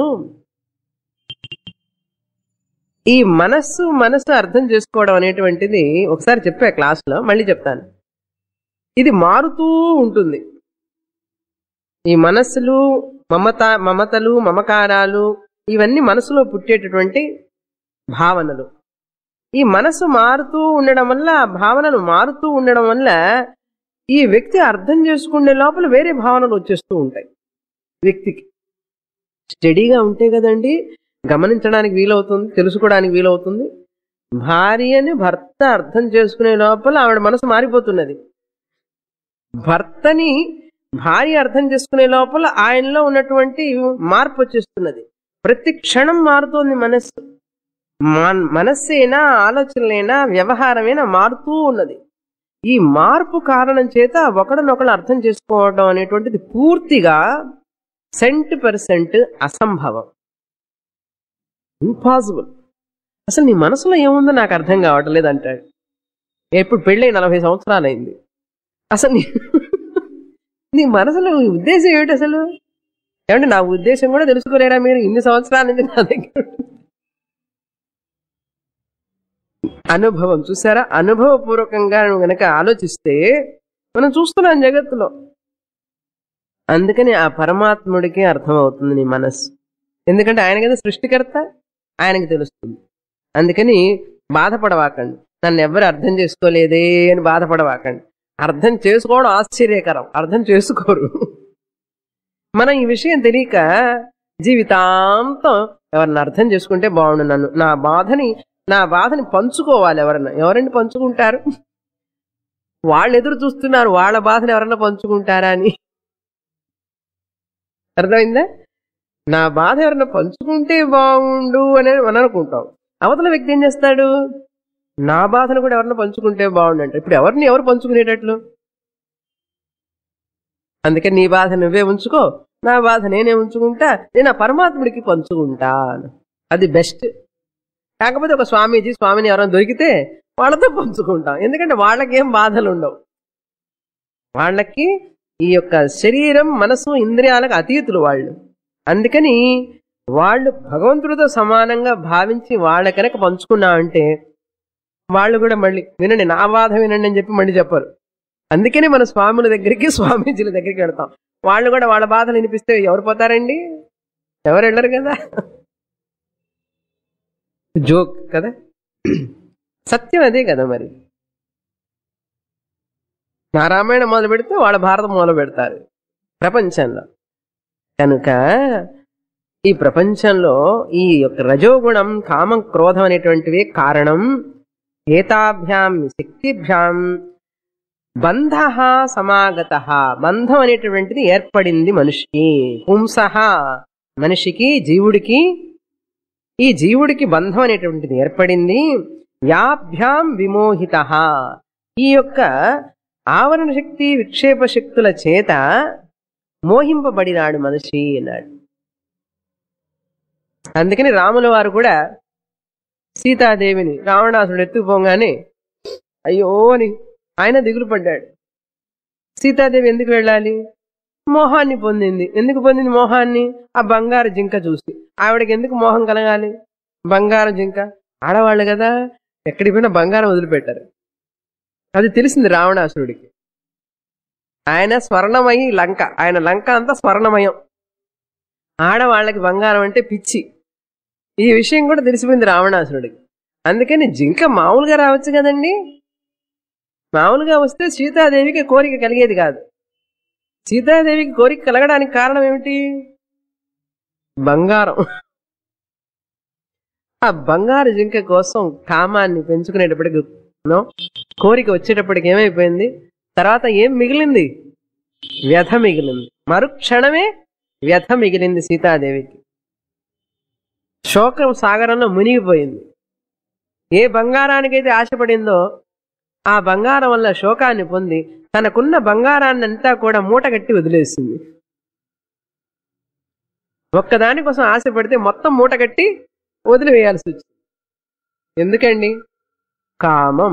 ఈ మనస్సు మనస్సు అర్థం చేసుకోవడం అనేటువంటిది ఒకసారి చెప్పా క్లాసులో, మళ్ళీ చెప్తాను. ఇది మారుతూ ఉంటుంది. ఈ మనస్సులు, మమత మమతలు మమకారాలు ఇవన్నీ మనసులో పుట్టేటటువంటి భావనలు. ఈ మనసు మారుతూ ఉండడం వల్ల, ఆ భావనలు మారుతూ ఉండడం వల్ల ఈ వ్యక్తి అర్థం చేసుకునే లోపల వేరే భావనలు వచ్చేస్తూ ఉంటాయి. వ్యక్తికి స్టడీగా ఉంటే కదండి గమనించడానికి వీలవుతుంది, తెలుసుకోవడానికి వీలవుతుంది. భార్యని భర్త అర్థం చేసుకునే లోపల ఆవిడ మనసు మారిపోతున్నది. భర్తని భార్య అర్థం చేసుకునే లోపల ఆయనలో ఉన్నటువంటి మార్పు వచ్చేస్తున్నది. ప్రతి క్షణం మారుతోంది మనస్సు. మనస్సేనా, ఆలోచనలైనా, వ్యవహారమైనా మారుతూ ఉన్నది. ఈ మార్పు కారణం చేత ఒకరినొకరు అర్థం చేసుకోవడం అనేటువంటిది పూర్తిగా సెంట్ పర్సెంట్ అసంభవం, ఇంపాసిబుల్. అసలు నీ మనసులో ఏముందో నాకు అర్థం కావట్లేదు అంటాడు. ఎప్పుడు పెళ్ళై నలభై సంవత్సరాలు అయింది. అసలు నీ నీ మనసులో ఉద్దేశం ఏమిటి అసలు? ఏమంటే నా ఉద్దేశం కూడా తెలుసుకోలేరా మీరు ఇన్ని సంవత్సరాల నుంచి నా దగ్గర? అనుభవం చూసారా? అనుభవపూర్వకంగా గనక ఆలోచిస్తే మనం చూస్తున్నాం జగత్తులో. అందుకని ఆ పరమాత్ముడికి అర్థమవుతుంది నీ మనస్సు. ఎందుకంటే ఆయన కదా సృష్టికర్త, ఆయనకి తెలుస్తుంది. అందుకని బాధపడవాకండి, నన్ను ఎవరు అర్థం చేసుకోలేదే అని బాధపడవాకండి. అర్థం చేసుకోవడం ఆశ్చర్యకరం, అర్థం చేసుకోరు. మనం ఈ విషయం తెలియక జీవితాంతం ఎవరిని అర్థం చేసుకుంటే బాగుండు, నన్ను నా బాధని నా బాధని పంచుకోవాలి ఎవరన్నా. ఎవరండి పంచుకుంటారు? వాళ్ళు ఎదురు చూస్తున్నారు వాళ్ళ బాధను ఎవరన్నా పంచుకుంటారా అని. అర్థమైందా? నా బాధ ఎవరన్నా పంచుకుంటే బాగుండు అని మనం అనుకుంటాం. అవతల వ్యక్తి ఏం చేస్తాడు? నా బాధను కూడా ఎవరన్నా పంచుకుంటే బాగుండు అంటే ఇప్పుడు ఎవరిని ఎవరు పంచుకునేటట్లు? అందుకే నీ బాధ నువ్వే ఉంచుకో, నా బాధ నేనే ఉంచుకుంటా, నేను ఆ పరమాత్ముడికి పంచుకుంటాను. అది బెస్ట్. కాకపోతే ఒక స్వామీజీ స్వామిని ఎవరైనా దొరికితే వాళ్ళతో పంచుకుంటాం. ఎందుకంటే వాళ్ళకేం బాధలు ఉండవు. వాళ్ళకి ఈ యొక్క శరీరం, మనసు, ఇంద్రియాలకు అతీతులు వాళ్ళు. అందుకని వాళ్ళు భగవంతుడితో సమానంగా భావించి వాళ్ళ కనుక పంచుకున్నామంటే వాళ్ళు కూడా మళ్ళీ వినండి నా బాధ వినండి అని చెప్పి మళ్ళీ చెప్పరు. అందుకని మన స్వాముల దగ్గరికి, స్వామీజీల దగ్గరికి వెళ్తాం. వాళ్ళు కూడా వాళ్ళ బాధలు వినిపిస్తే ఎవరు పోతారండి? ఎవరు వెళ్ళరు కదా. జోక్ కదా, సత్యం అదే కదా. మరి నా రామాయణం మొదలు పెడితే వాళ్ళ భారతం మొదలు పెడతారు ప్రపంచంలో. కనుక ఈ ప్రపంచంలో ఈ యొక్క రజోగుణం, కామం, క్రోధం అనేటువంటివి కారణం. ఏతాభ్యాం శక్తిభ్యాం బంధ సమాగత, బంధం అనేటువంటిది ఏర్పడింది మనిషికి. పుంసః మనిషికి, జీవుడికి, ఈ జీవుడికి బంధం అనేటువంటిది ఏర్పడింది. యాభ్యాం విమోహిత, ఈ యొక్క ఆవరణ శక్తి, విక్షేప శక్తుల చేత మోహింపబడినాడు మనిషి అన్నాడు. అందుకని రాముల వారు కూడా సీతాదేవిని రావణాసుడు ఎత్తుకుపోగానే అయ్యో అని ఆయన దిగులు పడ్డాడు. సీతాదేవి ఎందుకు వెళ్ళాలి? మోహాన్ని పొందింది. ఎందుకు పొందింది మోహాన్ని? ఆ బంగారు జింక చూసి. ఆవిడకి ఎందుకు మోహం కలగాలి? బంగారు జింక, ఆడవాళ్ళు కదా, ఎక్కడికి పోయినా బంగారం వదిలిపెట్టారు. అది తెలిసింది రావణాసురుడికి. ఆయన స్వర్ణమయి లంక, ఆయన లంక అంతా స్వర్ణమయం. ఆడవాళ్ళకి బంగారం అంటే పిచ్చి. ఈ విషయం కూడా తెలిసిపోయింది రావణాసురుడికి. అందుకని జింక మామూలుగా రావచ్చు కదండి. మామూలుగా వస్తే సీతాదేవికి కోరిక కలిగేది కాదు. సీతాదేవికి కోరిక కలగడానికి కారణం ఏమిటి? బంగారం. ఆ బంగారు జింక కోసం కామాన్ని పెంచుకునేటప్పటికి, కోరిక వచ్చేటప్పటికి ఏమైపోయింది? తర్వాత ఏం మిగిలింది? వ్యధ మిగిలింది. మరుక్షణమే వ్యధ మిగిలింది సీతాదేవికి. శోకం సాగరంలో మునిగిపోయింది. ఏ బంగారానికైతే ఆశపడిందో ఆ బంగారం వల్ల శోకాన్ని పొంది తనకున్న బంగారాన్ని అంతా కూడా మూటగట్టి వదిలేసింది. ఒక్కదానికోసం ఆశపడితే మొత్తం మూటగట్టి వదిలివేయాల్సి వచ్చింది. ఎందుకండి? కామం.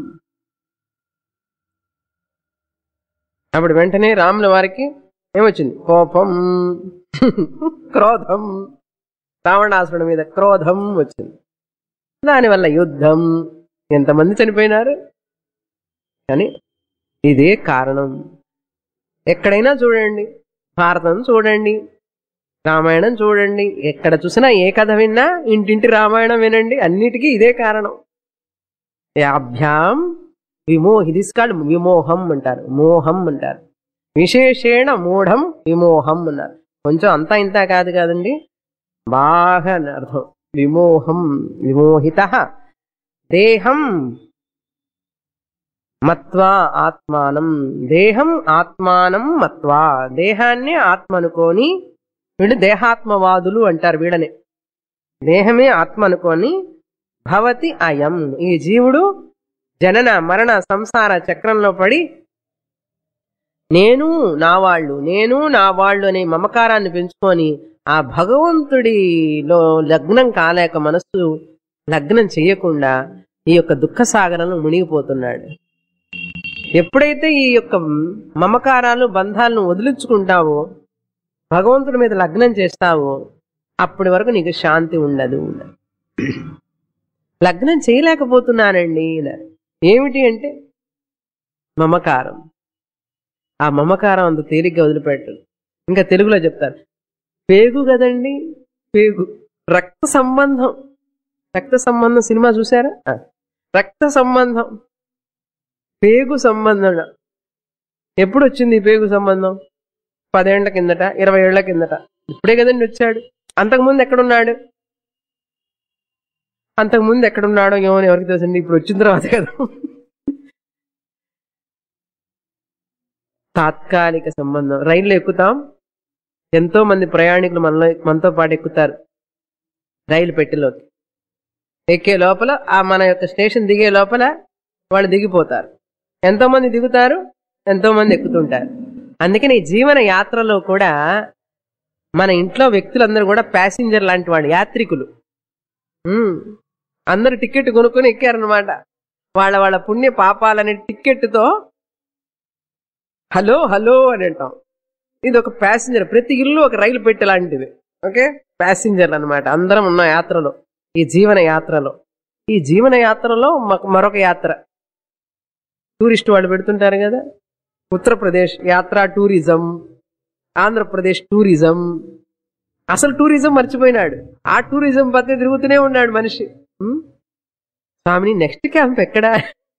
అప్పుడు వెంటనే రాముల వారికి ఏమొచ్చింది? కోపం, క్రోధం. రావణాసురుడి మీద క్రోధం వచ్చింది. దానివల్ల యుద్ధం. ఎంతమంది చనిపోయినారు? కానీ ఇదే కారణం. ఎక్కడైనా చూడండి, భారతం చూడండి, రామాయణం చూడండి, ఎక్కడ చూసినా ఏ కథ విన్నా ఇంటింటి రామాయణం వినండి, అన్నిటికీ ఇదే కారణం. యాభ్యాం విమోహి. దిస్ కాల్డ్ విమోహం అంటారు, మోహం అంటారు. విశేషేణ మూఢం విమోహం అన్నారు. కొంచెం అంతా ఇంత కాదు కాదండి, బాగా అర్థం. విమోహం, విమోహిత దేహం మత్వా ఆత్మానం. దేహం ఆత్మానం మత్వా. దేహాన్ని ఆత్మ అనుకోని వీళ్ళు దేహాత్మవాదులు అంటారు. వీళ్ళని దేహమే ఆత్మ అనుకోని భవతి అయం. ఈ జీవుడు జనన మరణ సంసార చక్రంలో పడి నేను నా వాళ్ళు, నేను నా వాళ్ళు అనే మమకారాన్ని పెంచుకొని ఆ భగవంతుడిలో లగ్నం కాలేక మనస్సు లగ్నం చెయ్యకుండా ఈ యొక్క దుఃఖ సాగరంలో మునిగిపోతున్నాడు. ఎప్పుడైతే ఈ యొక్క మమకారాలు బంధాలను వదిలించుకుంటావో, భగవంతుడి మీద లగ్నం చేస్తావో, అప్పటి వరకు నీకు శాంతి ఉండదు. లగ్నం చేయలేకపోతున్నానండి. ఏమిటి అంటే మమకారం. ఆ మమకారం అంత తేలిగ్గా వదిలిపెట్టదు. ఇంకా తెలుగులో చెప్తారు, పేగు కదండి, పేగు, రక్త సంబంధం. రక్త సంబంధం సినిమా చూసారా? రక్త సంబంధం, పేగు సంబంధం. ఎప్పుడు వచ్చింది ఈ పేగు సంబంధం? పదేళ్ల కిందట, ఇరవై ఏళ్ల కిందట. ఇప్పుడే కదండి వచ్చాడు. అంతకుముందు ఎక్కడున్నాడు? అంతకుముందు ఎక్కడున్నాడో ఏమో ఎవరికి తెలుసండి. ఇప్పుడు వచ్చిన తర్వాత కదా. తాత్కాలిక సంబంధం. రైల్లో ఎక్కుతాం, ఎంతో మంది ప్రయాణికులు మనలో మనతో పాటు ఎక్కుతారు రైలు పెట్టెలోకి. ఎక్కే లోపల ఆ మన యొక్క స్టేషన్ దిగే లోపల వాళ్ళు దిగిపోతారు. ఎంతో మంది దిగుతారు, ఎంతో మంది ఎక్కుతుంటారు. అందుకని ఈ జీవన యాత్రలో కూడా మన ఇంట్లో వ్యక్తులందరూ కూడా ప్యాసింజర్ లాంటి వాళ్ళు, యాత్రికులు. అందరూ టికెట్ కొనుక్కొని ఎక్కారనమాట. వాళ్ళ వాళ్ళ పుణ్య పాపాలనే టికెట్తో హలో హలో అని అంటాం. ఇది ఒక ప్యాసింజర్. ప్రతి ఇల్లు ఒక రైలు పెట్టె లాంటిది. ఓకే, ప్యాసింజర్లు అనమాట. అందరం ఉన్న యాత్రలో, ఈ జీవన యాత్రలో. ఈ జీవన యాత్రలో మరొక యాత్ర టూరిస్ట్ వాళ్ళు పెడుతుంటారు కదా. ఉత్తరప్రదేశ్ యాత్ర టూరిజం, ఆంధ్రప్రదేశ్ టూరిజం. అసలు టూరిజం మర్చిపోయినాడు. ఆ టూరిజం పద్ధతి తిరుగుతూనే ఉన్నాడు మనిషి. స్వామిని నెక్స్ట్ క్యాంప్ ఎక్కడా?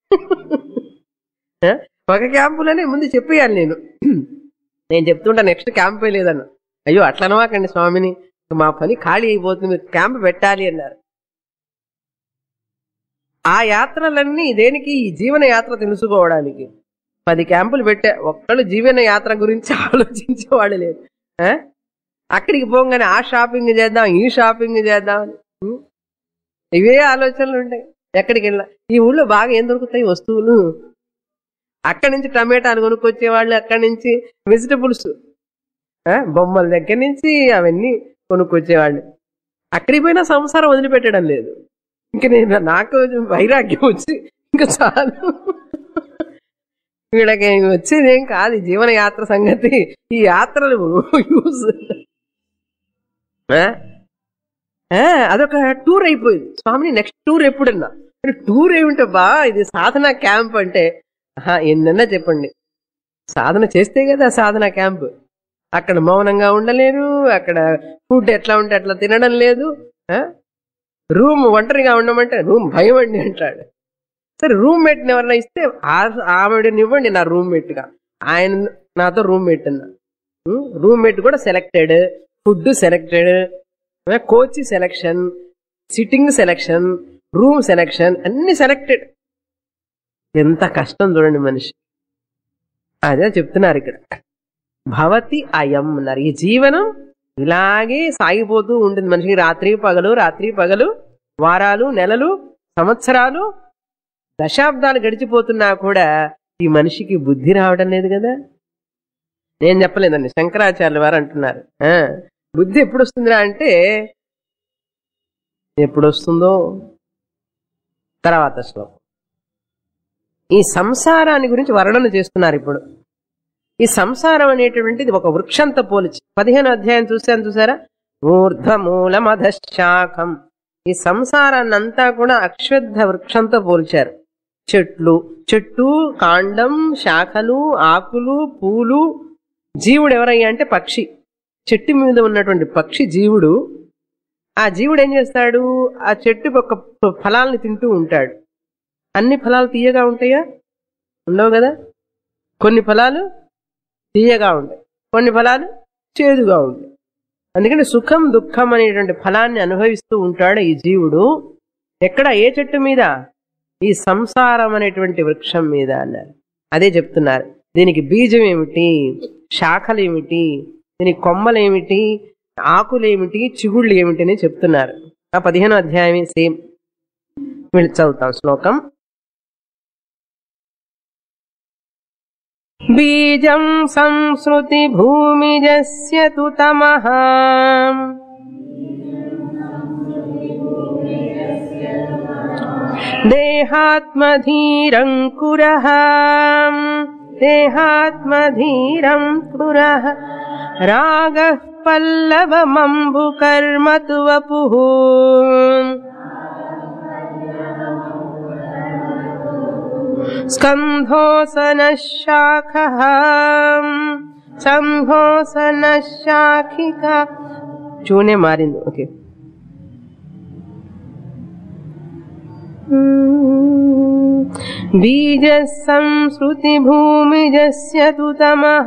ఒక క్యాంపులోనే ముందు చెప్పేయాలి. నేను నేను చెప్తుంటా నెక్స్ట్ క్యాంపే లేదన్న. అయ్యో అట్లా అనవాకండి స్వామిని, మా పని ఖాళీ అయిపోతుంది, మీరు క్యాంప్ పెట్టాలి అన్నారు. ఆ యాత్రలన్నీ దేనికి? ఈ జీవన యాత్ర తెలుసుకోవడానికి. పది క్యాంపులు పెట్టా, ఒక్కళ్ళు జీవన యాత్ర గురించి ఆలోచించేవాడు లేదు. అక్కడికి పోగానే ఆ షాపింగ్ చేద్దాం, ఈ షాపింగ్ చేద్దాం, ఇవే ఆలోచనలు ఉంటాయి. ఎక్కడికి వెళ్ళా ఈ ఊళ్ళో బాగా ఏం దొరుకుతాయి వస్తువులు, అక్కడి నుంచి టమాటాలు కొనుక్కొచ్చేవాళ్ళు, అక్కడి నుంచి వెజిటబుల్స్, బొమ్మల దగ్గర నుంచి అవన్నీ కొనుక్కొచ్చేవాళ్ళు. అక్కడికి పోయినా సంసారం వదిలిపెట్టడం లేదు. ఇంక నేను నాకు వైరాగ్యం వచ్చి ఇంకా చాలు, వీళ్ళకి వచ్చేదేం కాదు జీవన యాత్ర సంగతి. ఈ యాత్రలు యూజ్ అదొక టూర్ అయిపోయింది. స్వామిని నెక్స్ట్ టూర్ ఎప్పుడన్నా? టూర్ ఏమిటో బా, ఇది సాధన క్యాంప్ అంటే ఎన్నన్నా చెప్పండి. సాధన చేస్తే కదా సాధన క్యాంప్. అక్కడ మౌనంగా ఉండలేరు, అక్కడ ఫుడ్ ఎట్లా ఉంటే అట్లా తినడం లేదు. రూమ్ ఒంటరిగా ఉండమంటే రూమ్ భయం అండి అంటాడు. సరే రూమ్ మేట్ని ఎవరన్నా ఇస్తే ఆవిడని ఇవ్వండి నా రూమ్ మేట్గా. ఆయన నాతో రూమ్ మేట్ అన్నా. రూమ్ మేట్ కూడా selected, food selected, coach selection, sitting selection, room selection, అన్ని సెలెక్టెడ్. ఎంత కష్టం చూడండి మనిషి. అదే చెప్తున్నారు ఇక్కడ. భవతి అయం అన్నారు. ఈ జీవనం ఇలాగే సాగిపోతూ ఉంటుంది. మనిషికి రాత్రి పగలు రాత్రి పగలు వారాలు నెలలు సంవత్సరాలు దశాబ్దాలు గడిచిపోతున్నా కూడా ఈ మనిషికి బుద్ధి రావడం లేదు కదా. నేను చెప్పలేదండి, శంకరాచార్యుల వారు అంటున్నారు. బుద్ధి ఎప్పుడు వస్తుందిరా అంటే ఎప్పుడు వస్తుందో తర్వాత శ్లోకం. ఈ సంసారాన్ని గురించి వర్ణన చేస్తున్నారు. ఇప్పుడు ఈ సంసారం అనేటువంటిది ఒక వృక్షంతో పోల్చి పదిహేను అధ్యాయం చూశాను చూసారా, ఊర్ధ్వమూలమధశాఖం. ఈ సంసారాన్ని అంతా కూడా అశ్వత్థ వృక్షంతో పోల్చారు. చెట్లు, చెట్టు కాండం, శాఖలు, ఆకులు, పూలు. జీవుడు ఎవరయ్యా అంటే పక్షి. చెట్టు మీద ఉన్నటువంటి పక్షి జీవుడు. ఆ జీవుడు ఏం చేస్తాడు, ఆ చెట్టు యొక్క ఫలాల్ని తింటూ ఉంటాడు. అన్ని ఫలాలు తీయగా ఉంటాయా? ఉండవు కదా. కొన్ని ఫలాలు తీయగా ఉంటాయి, కొన్ని ఫలాలు చేదుగా ఉంటాయి. అందుకని సుఖం దుఃఖం అనేటువంటి ఫలాన్ని అనుభవిస్తూ ఉంటాడు ఈ జీవుడు. ఎక్కడ? ఏ చెట్టు మీద? ఈ సంసారం అనేటువంటి వృక్షం మీద అన్నారు. అదే చెప్తున్నారు. దీనికి బీజం ఏమిటి, శాఖలు ఏమిటి, దీనికి కొమ్మలేమిటి, ఆకులేమిటి, చిగుళ్ళు ఏమిటి అని చెప్తున్నారు. ఆ పదిహేను అధ్యాయమే సేమ్. వీళ్ళు చదువుతాం శ్లోకం. బీజం సంస్కృతి భూమిజస్య తు తమః దేహాత్మధీరంకురః దేహాత్మధీరంకురః రాగః పల్లవమంబుకర్మతు వపుః స్కంధోసనశాఖః సంహోసనశాఖిక. చూనే మారింది. ఓకే. బీజ సంస్కృతి భూమిజస్య తు తమః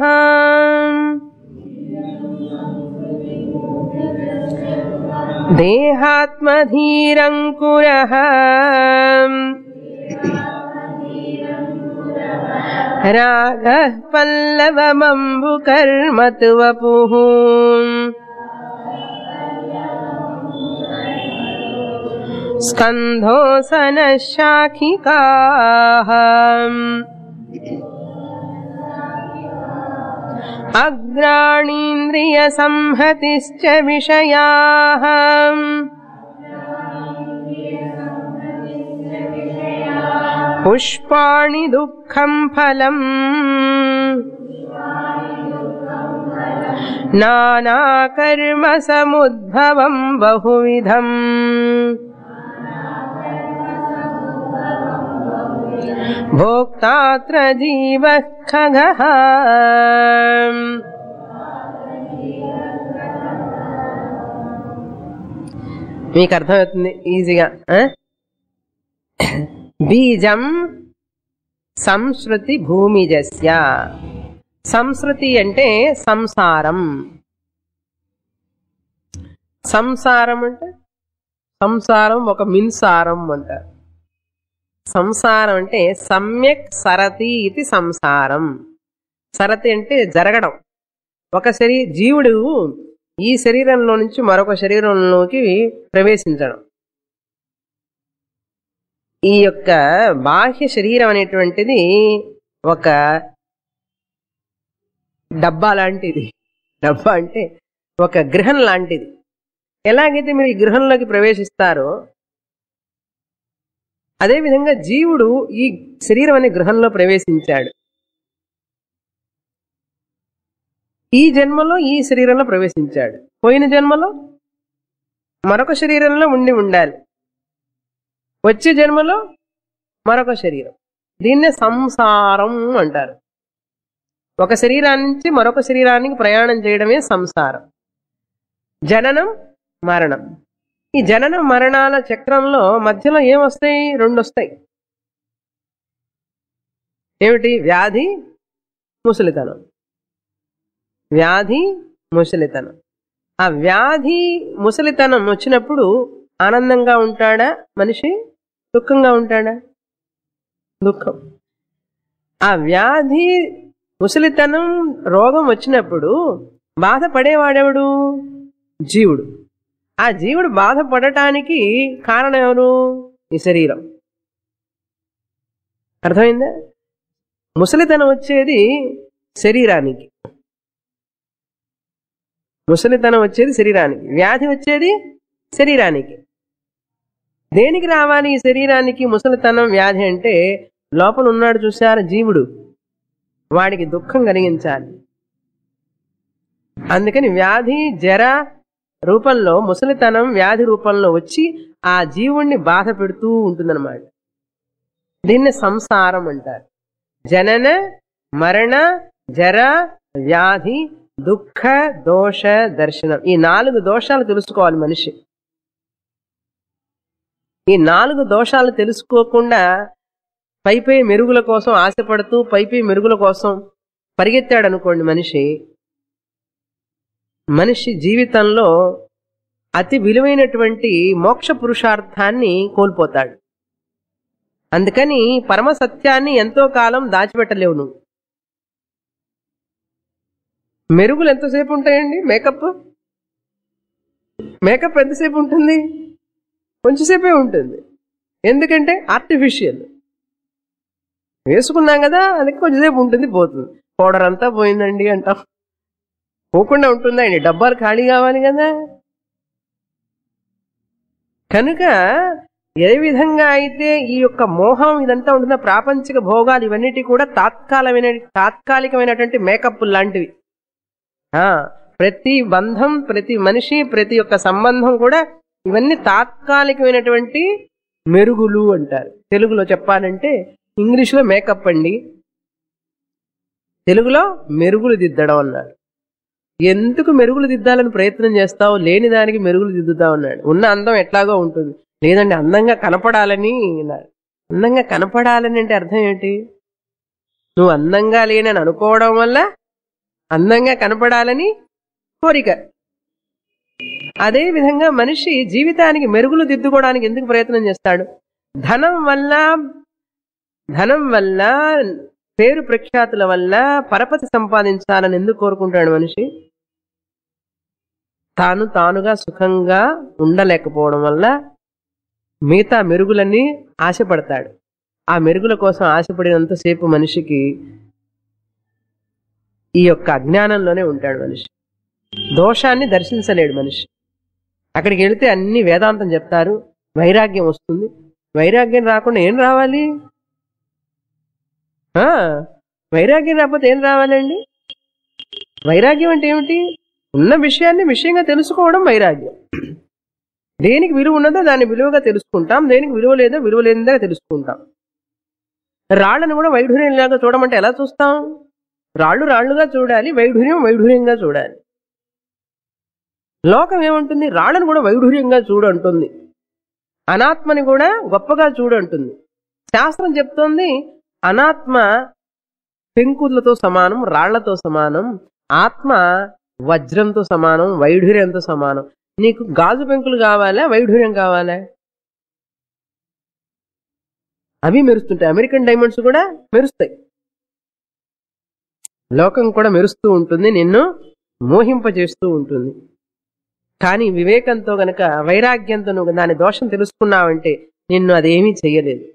దేహాత్మధీరంకురః రాగః పల్లవమంబుకర్మతు వపుః స్కంధోసనశాఖికాః అగ్రాణీంద్రియ సంహతిశ్చ విషయాః పుష్పాణి దుఃఖం ఫలం నానాకర్మ సముద్భవం బహువిధం భోక్తాత్ర జీవః ఖగః. మీకు అర్థమవుతుంది ఈజీగా. బీజం సంస్కృతి భూమిజస్య. సంస్కృతి అంటే సంసారం. సంసారం అంటే సంసారం ఒక మిన్సారం అంటారు. సంసారం అంటే సమ్యక్ సరతి ఇది సంసారం. సరతి అంటే జరగడం. ఒక శరీ జీవుడు ఈ శరీరంలో నుంచి మరొక శరీరంలోకి ప్రవేశించడం. ఈ యొక్క బాహ్య శరీరం అనేటువంటిది ఒక డబ్బా లాంటిది. డబ్బా అంటే ఒక గృహం లాంటిది. ఎలాగైతే మీరు ఈ గృహంలోకి ప్రవేశిస్తారో అదేవిధంగా జీవుడు ఈ శరీరం అనే గృహంలో ప్రవేశించాడు. ఈ జన్మలో ఈ శరీరంలో ప్రవేశించాడు. పోయిన జన్మలో మరొక శరీరంలో ఉండి ఉండాలి. వచ్చే జన్మలో మరొక శరీరం. దీన్నే సంసారం అంటారు. ఒక శరీరాన్ని నుంచి మరొక శరీరానికి ప్రయాణం చేయడమే సంసారం. జననం మరణం. ఈ జనన మరణాల చక్రంలో మధ్యలో ఏమొస్తాయి? రెండు వస్తాయి. ఏమిటి? వ్యాధి, ముసలితనం. వ్యాధి, ముసలితనం. ఆ వ్యాధి ముసలితనం వచ్చినప్పుడు ఆనందంగా ఉంటాడా మనిషి? దుఃఖంగా ఉంటాడా? దుఃఖం. ఆ వ్యాధి ముసలితనం రోగం వచ్చినప్పుడు బాధపడేవాడెవడు? జీవుడు. ఆ జీవుడు బాధపడటానికి కారణం ఎవరు? ఈ శరీరం. అర్థమైందా? ముసలితనం వచ్చేది శరీరానికి, ముసలితనం వచ్చేది శరీరానికి, వ్యాధి వచ్చేది శరీరానికి. దేనికి రావాలి ఈ శరీరానికి ముసలితనం వ్యాధి అంటే? లోపల ఉన్నాడు చూశారు జీవుడు, వాడికి దుఃఖం కలిగించాలి. అందుకని వ్యాధి జర రూపంలో, ముసలితనం వ్యాధి రూపంలో వచ్చి ఆ జీవుణ్ణి బాధ పెడుతూ ఉంటుందన్నమాట. దీన్ని సంసారం అంటారు. జనన మరణ జర వ్యాధి దుఃఖ దోష దర్శనం, ఈ నాలుగు దోషాలు తెలుసుకోవాలి మనిషి. ఈ నాలుగు దోషాలు తెలుసుకోకుండా పైపై మెరుగుల కోసం ఆశపడుతూ పైపై మెరుగుల కోసం పరిగెత్తాడు అనుకోండి మనిషి, మనిషి జీవితంలో అతి విలువైనటువంటి మోక్ష పురుషార్థాన్ని కోల్పోతాడు. అందుకని పరమ సత్యాన్ని ఎంతో కాలం దాచిపెట్టలేవు నువ్వు. మెరుగులు ఎంతసేపు ఉంటాయండి? మేకప్ మేకప్ ఎంతసేపు ఉంటుంది? కొంచెంసేపే ఉంటుంది. ఎందుకంటే ఆర్టిఫిషియల్ వేసుకున్నాం కదా, అది కొంచెంసేపు ఉంటుంది, పోతుంది. పౌడర్ అంతా పోయిందండి అంటాం. పోకుండా ఉంటుందా అండి? డబ్బాలు ఖాళీ కావాలి కదా. కనుక ఏ విధంగా అయితే ఈ యొక్క మోహం ఇదంతా ఉంటుందో, ప్రాపంచిక భోగాలు ఇవన్నిటి కూడా తాత్కాలికమైన తాత్కాలికమైనటువంటి మేకప్ లాంటివి. ఆ ప్రతి బంధం, ప్రతి మనిషి, ప్రతి ఒక్క సంబంధం కూడా ఇవన్నీ తాత్కాలికమైనటువంటి మెరుగులు అంటారు. తెలుగులో చెప్పాలంటే ఇంగ్లీష్లో మేకప్ అండి, తెలుగులో మెరుగులు దిద్దడం అన్నాడు. ఎందుకు మెరుగులు దిద్దాలని ప్రయత్నం చేస్తావు? లేని దానికి మెరుగులు దిద్దుతావు అన్నాడు. ఉన్న అందం ఎట్లాగో ఉంటుంది. లేదండి అందంగా కనపడాలని అన్నాడు. అందంగా కనపడాలని అంటే అర్థం ఏంటి? నువ్వు అందంగా లేనని అనుకోవడం వల్ల అందంగా కనపడాలని కోరిక. అదే విధంగా మనిషి జీవితానికి మెరుగులు దిద్దుకోవడానికి ఎందుకు ప్రయత్నం చేస్తాడు? ధనం వల్ల, ధనం వల్ల, పేరు ప్రఖ్యాతుల వల్ల పరపతి సంపాదించాలని ఎందుకు కోరుకుంటాడు మనిషి? తాను తానుగా సుఖంగా ఉండలేకపోవడం వల్ల మిగతా మెరుగులన్నీ ఆశపడతాడు. ఆ మెరుగుల కోసం ఆశపడినంతసేపు మనిషికి ఈ యొక్క అజ్ఞానంలోనే ఉంటాడు మనిషి. దోషాన్ని దర్శించలేడు మనిషి. అక్కడికి వెళితే అన్ని వేదాంతం చెప్తారు, వైరాగ్యం వస్తుంది. వైరాగ్యం రాకుండా ఏం రావాలి? వైరాగ్యం రాకపోతే ఏం రావాలండి? వైరాగ్యం అంటే ఏమిటి? ఉన్న విషయాన్ని విషయంగా తెలుసుకోవడం వైరాగ్యం. దేనికి విలువ ఉన్నదో దాన్ని విలువగా తెలుసుకుంటాం, దేనికి విలువ లేదో విలువ లేనిదా తెలుసుకుంటాం. రాళ్లను కూడా వైఢూర్యంలాగా చూడమంటే ఎలా చూస్తాం? రాళ్ళు రాళ్లుగా చూడాలి, వైఢూర్యం వైఢూర్యంగా చూడాలి. లోకం ఏమంటుంది? రాళ్లను కూడా వైఢూర్యంగా చూడు అంటుంది, అనాత్మని కూడా గొప్పగా చూడు అంటుంది. శాస్త్రం చెప్తోంది అనాత్మ పెంకులతో సమానం, రాళ్లతో సమానం, ఆత్మ వజ్రంతో సమానం, వైఢూర్యంతో సమానం. నీకు గాజు పెంకులు కావాలా, వైఢూర్యం కావాలా? అవి మెరుస్తుంటాయి. అమెరికన్ డైమండ్స్ కూడా మెరుస్తాయి. లోకం కూడా మెరుస్తూ ఉంటుంది, నిన్ను మోహింపజేస్తూ ఉంటుంది. కానీ వివేకంతో గనక, వైరాగ్యంతో నువ్వు దాని దోషం తెలుసుకున్నావంటే నిన్ను అదేమీ చెయ్యలేదు.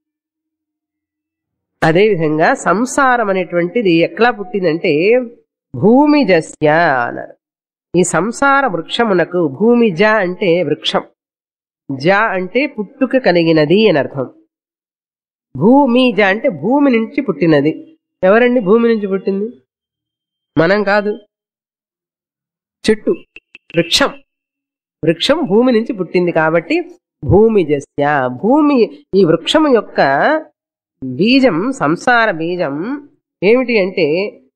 అదేవిధంగా సంసారం అనేటువంటిది ఎట్లా పుట్టిందంటే భూమిజస్య అన్నారు. ఈ సంసార వృక్షమునకు, భూమిజ అంటే వృక్షం, జ అంటే పుట్టుక కలిగినది అని అర్థం. భూమిజ అంటే భూమి నుంచి పుట్టినది. ఎవరండి భూమి నుంచి పుట్టింది? మనం కాదు, చెట్టు, వృక్షం. వృక్షం భూమి నుంచి పుట్టింది కాబట్టి భూమిజస్య. భూమి, ఈ వృక్షం యొక్క బీజం, సంసార బీజం ఏమిటి అంటే,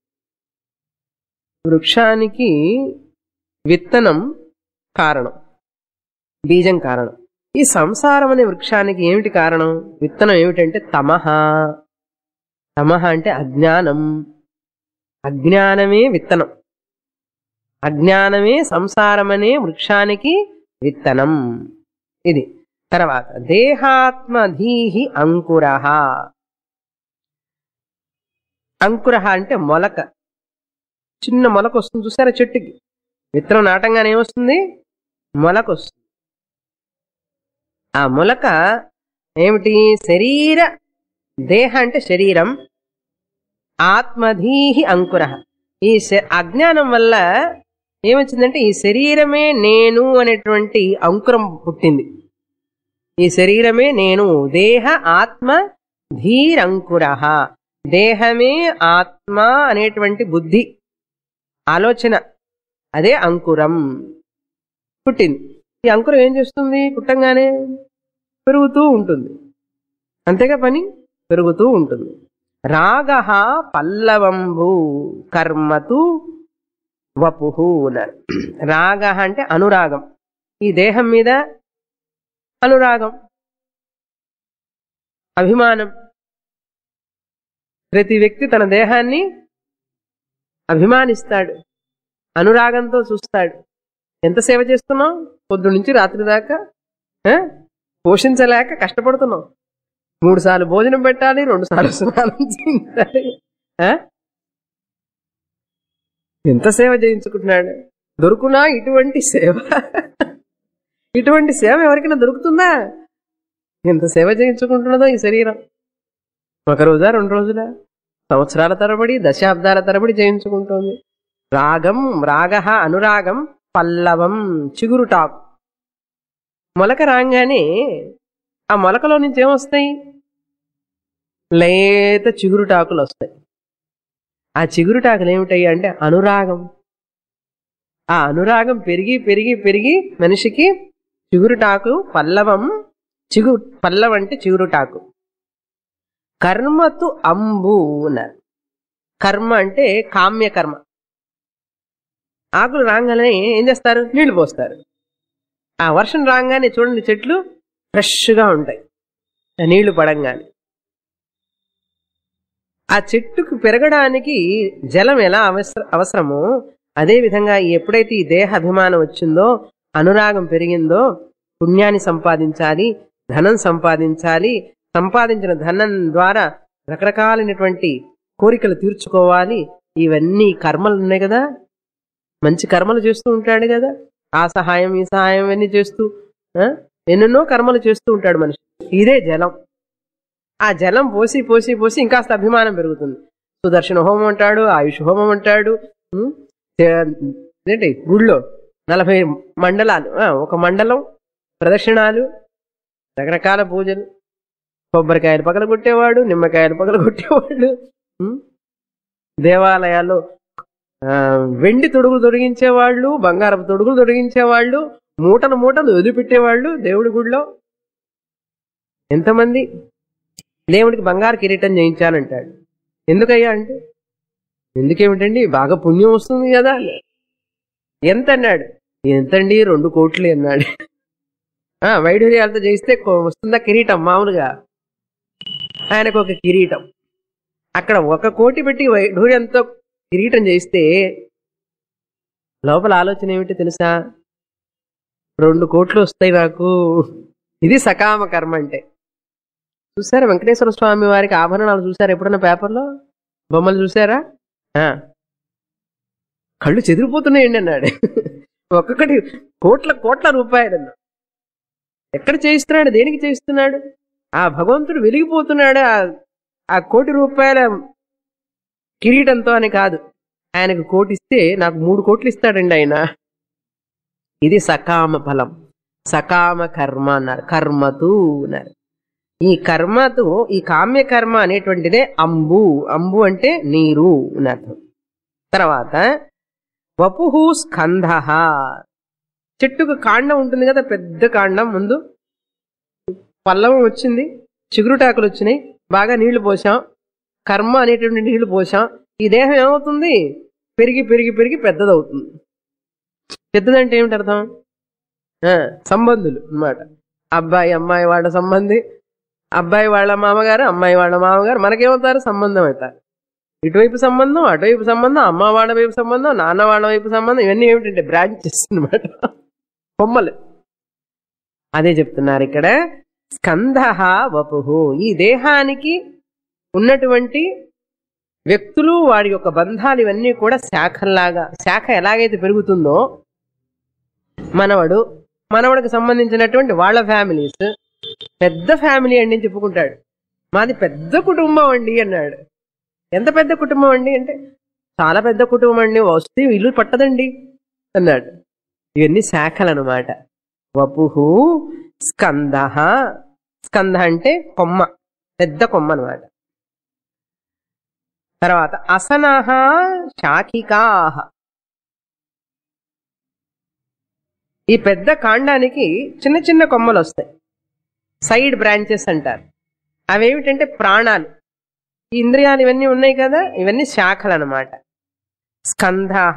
వృక్షానికి విత్తనం కారణం, బీజం కారణం. ఈ సంసారం అనే వృక్షానికి ఏమిటి కారణం? విత్తనం ఏమిటంటే తమహ. తమహ అంటే అజ్ఞానం. అజ్ఞానమే విత్తనం. అజ్ఞానమే సంసారం అనే వృక్షానికి విత్తనం. ఇది. తర్వాత దేహాత్మధీహి అంకురః. అంకుర అంటే మొలక, చిన్న మొలక వస్తుంది చూసారా చెట్టుకి. విత్తనం నాటంగానే ఏమొస్తుంది? మొలక వస్తుంది. ఆ మొలక ఏమిటి? శరీర, దేహ అంటే శరీరం, ఆత్మధీహి అంకుర. ఈ అజ్ఞానం వల్ల ఏమొచ్చిందంటే ఈ శరీరమే నేను అనేటువంటి అంకురం పుట్టింది. ఈ శరీరమే నేను, దేహ ఆత్మ ధీరంకుర. దేహమే ఆత్మ అనేటువంటి బుద్ధి, ఆలోచన, అదే అంకురం పుట్టింది. ఈ అంకురం ఏం చేస్తుంది? పుట్టంగానే పెరుగుతూ ఉంటుంది, అంతేగా పని, పెరుగుతూ ఉంటుంది. రాగ పల్లవంబు కర్మతు వపుహు అన్నారు. రాగ అంటే అనురాగం, ఈ దేహం మీద అనురాగం, అభిమానం. ప్రతి వ్యక్తి తన దేహాన్ని అభిమానిస్తాడు, అనురాగంతో చూస్తాడు. ఎంత సేవ చేస్తున్నాం పొద్దు నుంచి రాత్రి దాకా, పోషించలేక కష్టపడుతున్నాం. మూడు సార్లు భోజనం పెట్టాలి, రెండు సార్లు స్నానం చేయించాలి. ఎంత సేవ చేయించుకుంటున్నాడు. దొరుకునా ఇటువంటి సేవ? ఇటువంటి సేవ ఎవరికైనా దొరుకుతుందా? ఎంత సేవ చేయించుకుంటున్నదో ఈ శరీరం. ఒక రోజా, రెండు రోజుల, సంవత్సరాల తరబడి, దశాబ్దాల తరబడి చేయించుకుంటోంది. రాగం, రాగ అనురాగం, పల్లవం చిగురుటాకు. మొలక రాగానే ఆ మొలకలో నుంచి ఏమొస్తాయి? లేత చిగురుటాకులు వస్తాయి. ఆ చిగురుటాకులు ఏమిటాయి అంటే అనురాగం. ఆ అనురాగం పెరిగి పెరిగి పెరిగి మనిషికి చిగురుటాకు, పల్లవం. చిగు పల్లవం అంటే చిగురుటాకు. కర్మతు అంబు అన్నారు. కర్మ అంటే కామ్యకర్మ. ఆకులు రాగానే ఏం చేస్తారు? నీళ్లు పోస్తారు. ఆ వర్షం రాగానే చూడండి చెట్లు ఫ్రెష్గా ఉంటాయి నీళ్లు పడంగానే. ఆ చెట్టుకు పెరగడానికి జలం ఎలా అవసర అవసరమో అదేవిధంగా ఎప్పుడైతే ఈ దేహ అభిమానం వచ్చిందో, అనురాగం పెరిగిందో, పుణ్యాన్ని సంపాదించాలి, ధనం సంపాదించాలి, సంపాదించిన ధనం ద్వారా రకరకాలైనటువంటి కోరికలు తీర్చుకోవాలి. ఇవన్నీ కర్మలు ఉన్నాయి కదా, మంచి కర్మలు చేస్తూ ఉంటాడు కదా, ఆ సహాయం ఈ సహాయం ఇవన్నీ చేస్తూ ఎన్నెన్నో కర్మలు చేస్తూ ఉంటాడు మనిషి. ఇదే జలం. ఆ జలం పోసి పోసి పోసి ఇంకాస్త అభిమానం పెరుగుతుంది. సుదర్శన హోమం అంటాడు, ఆయుష్ హోమం అంటాడు. ఏంటి గుళ్ళో నలభై మండలాలు, ఒక మండలం ప్రదక్షిణాలు, రకరకాల పూజలు. కొబ్బరికాయలు పగల కొట్టేవాడు, నిమ్మకాయలు పగల కొట్టేవాడు. దేవాలయాల్లో వెండి తొడుగులు తొడిగించేవాళ్ళు, బంగారపు తొడుగులు తొడిగించేవాళ్ళు, మూటలు మూటలు వదిలిపెట్టేవాళ్ళు దేవుడి గుడిలో. ఎంతమంది దేవుడికి బంగారు కిరీటం చేయించాలంటాడు. ఎందుకయ్యా అంటే, ఎందుకేమిటండి, బాగా పుణ్యం వస్తుంది కదా. ఎంత అన్నాడు? ఎంతండి? రెండు కోట్లు అన్నాడు. వైఢూర్యాలతో చేయిస్తే వస్తుందా కిరీటం? మామూలుగా ఆయనకు ఒక కిరీటం. అక్కడ ఒక కోటి పెట్టి వైఢూర్యంతో కిరీటం చేయిస్తే లోపల ఆలోచన ఏమిటి తెలుసా? రెండు కోట్లు వస్తాయి నాకు. ఇది సకామ కర్మ అంటే. చూసారా వెంకటేశ్వర స్వామి వారికి ఆభరణాలు చూసారా ఎప్పుడన్నా? పేపర్లో బొమ్మలు చూసారా? కళ్ళు చెదిరిపోతున్నాయండి అన్నాడు. ఒక్కొక్కటి కోట్ల కోట్ల రూపాయలు అన్నాడు. ఎక్కడ చేయిస్తున్నాడు? దేనికి చేయిస్తున్నాడు? ఆ భగవంతుడు వెలిగిపోతున్నాడు ఆ కోటి రూపాయల కిరీటంతో అని కాదు. ఆయనకు కోటి ఇస్తే నాకు మూడు కోట్లు ఇస్తాడండి ఆయన. ఇది సకామ ఫలం, సకామ కర్మ అన్నారు. కర్మతు అన్నారు. ఈ కర్మతో, ఈ కామ్య కర్మ అనేటువంటిదే అంబు. అంబు అంటే నీరు అన్నర్థం. తర్వాత వపుహు స్కంధ. చెట్టుకు కాండం ఉంటుంది కదా, పెద్ద కాండం. ముందు పల్లవం వచ్చింది, చిగురుటాకులు వచ్చినాయి, బాగా నీళ్లు పోసాం, కర్మ అనేటువంటి నీళ్లు పోసాం. ఈ దేహం ఏమవుతుంది? పెరిగి పెరిగి పెరిగి పెద్దదవుతుంది. పెద్దదంటే ఏమిటి అర్థం? సంబంధులు అన్నమాట. అబ్బాయి అమ్మాయి వాళ్ళ సంబంధి, అబ్బాయి వాళ్ళ మామగారు, అమ్మాయి వాళ్ళ మామగారు మనకేమవుతారు? సంబంధం అవుతారు. ఇటువైపు సంబంధం, అటువైపు సంబంధం, అమ్మ వాళ్ళ వైపు సంబంధం, నాన్న వాళ్ళ వైపు సంబంధం. ఇవన్నీ ఏమిటంటే బ్రాంచెస్ అన్నమాట, కొమ్మలు. అదే చెప్తున్నారు ఇక్కడ. స్కంధ వపుహు. ఈ దేహానికి ఉన్నటువంటి వ్యక్తులు వాడి యొక్క బంధాలు ఇవన్నీ కూడా శాఖల్లాగా, శాఖ ఎలాగైతే పెరుగుతుందో మనవడు మనవడికి సంబంధించినటువంటి వాళ్ళ ఫ్యామిలీస్, పెద్ద ఫ్యామిలీ అండి అని చెప్పుకుంటాడు. మాది పెద్ద కుటుంబం అండి అన్నాడు. ఎంత పెద్ద కుటుంబం అండి అంటే చాలా పెద్ద కుటుంబం అండి, వస్తే ఇల్లు పట్టదండి అన్నాడు. ఇవన్నీ శాఖలు అనమాట. వపుహు స్కంద, స్కంద అంటే కొమ్మ, పెద్ద కొమ్మ అనమాట. తర్వాత అసనః శాఖికాః, ఈ పెద్ద కాండానికి చిన్న చిన్న కొమ్మలు వస్తాయి, సైడ్ బ్రాంచెస్ అంటారు. అవేమిటంటే ప్రాణాలు, ఈ ఇంద్రియాలు ఇవన్నీ ఉన్నాయి కదా, ఇవన్నీ శాఖలు అనమాట. స్కంధః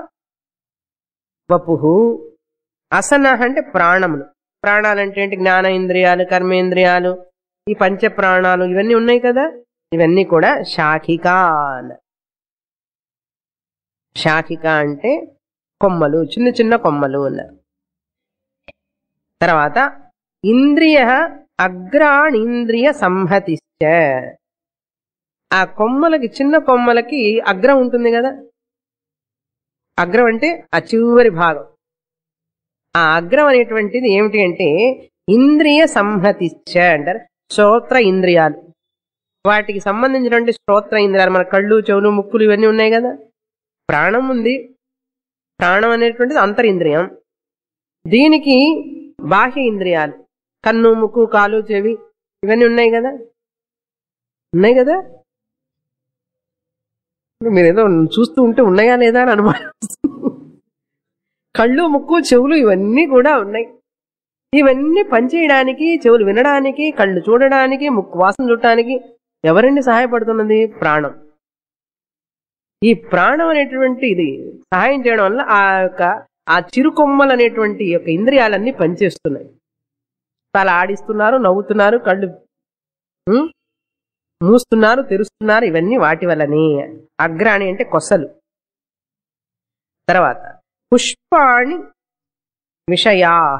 వపుహు, అసనః అంటే ప్రాణములు. ప్రాణాలు అంటే ఏంటి? జ్ఞానేంద్రియాలు, కర్మేంద్రియాలు, ఈ పంచ ప్రాణాలు ఇవన్నీ ఉన్నాయి కదా, ఇవన్నీ కూడా శాఖికా. శాఖిక అంటే కొమ్మలు, చిన్న చిన్న కొమ్మలు అన్నారు. తర్వాత ఇంద్రియ అగ్రాణీంద్రియ సంహతిశ్చ, ఆ కొమ్మలకి, చిన్న కొమ్మలకి అగ్రం ఉంటుంది కదా, అగ్రం అంటే ఆ చివరి భాగం. ఆ అగ్రం అనేటువంటిది ఏమిటి అంటే ఇంద్రియ సంహతిశ్చ అంటారు. శ్రోత్ర ఇంద్రియాలు, వాటికి సంబంధించినటువంటి శ్రోత్ర ఇంద్రియాలు, మన కళ్ళు, చెవులు, ముక్కులు ఇవన్నీ ఉన్నాయి కదా. ప్రాణం ఉంది, ప్రాణం అనేటువంటిది అంతరింద్రియం. దీనికి బాహ్య ఇంద్రియాలు, కన్ను, ముక్కు, కాలు, చెవి ఇవన్నీ ఉన్నాయి కదా, ఉన్నాయి కదా. మీరేదో చూస్తూ ఉంటే ఉన్నాయా లేదా అని అనుమానం. కళ్ళు, ముక్కు, చెవులు ఇవన్నీ కూడా ఉన్నాయి. ఇవన్నీ పనిచేయడానికి, చెవులు వినడానికి, కళ్ళు చూడడానికి, ముక్కు వాసన చూడటానికి ఎవరండి సహాయపడుతున్నది? ప్రాణం. ఈ ప్రాణం అనేటువంటి ఇది సహాయం చేయడం వల్ల ఆ యొక్క ఆ చిరుకొమ్మలు అనేటువంటి యొక్క ఇంద్రియాలన్నీ పనిచేస్తున్నాయి. తల ఆడిస్తున్నారు, నవ్వుతున్నారు, కళ్ళు మూస్తున్నారు, తెరుస్తున్నారు, ఇవన్నీ వాటి వల్లనే. అగ్రాణి అంటే కొసలు. తర్వాత పుష్పాణి విషయాః,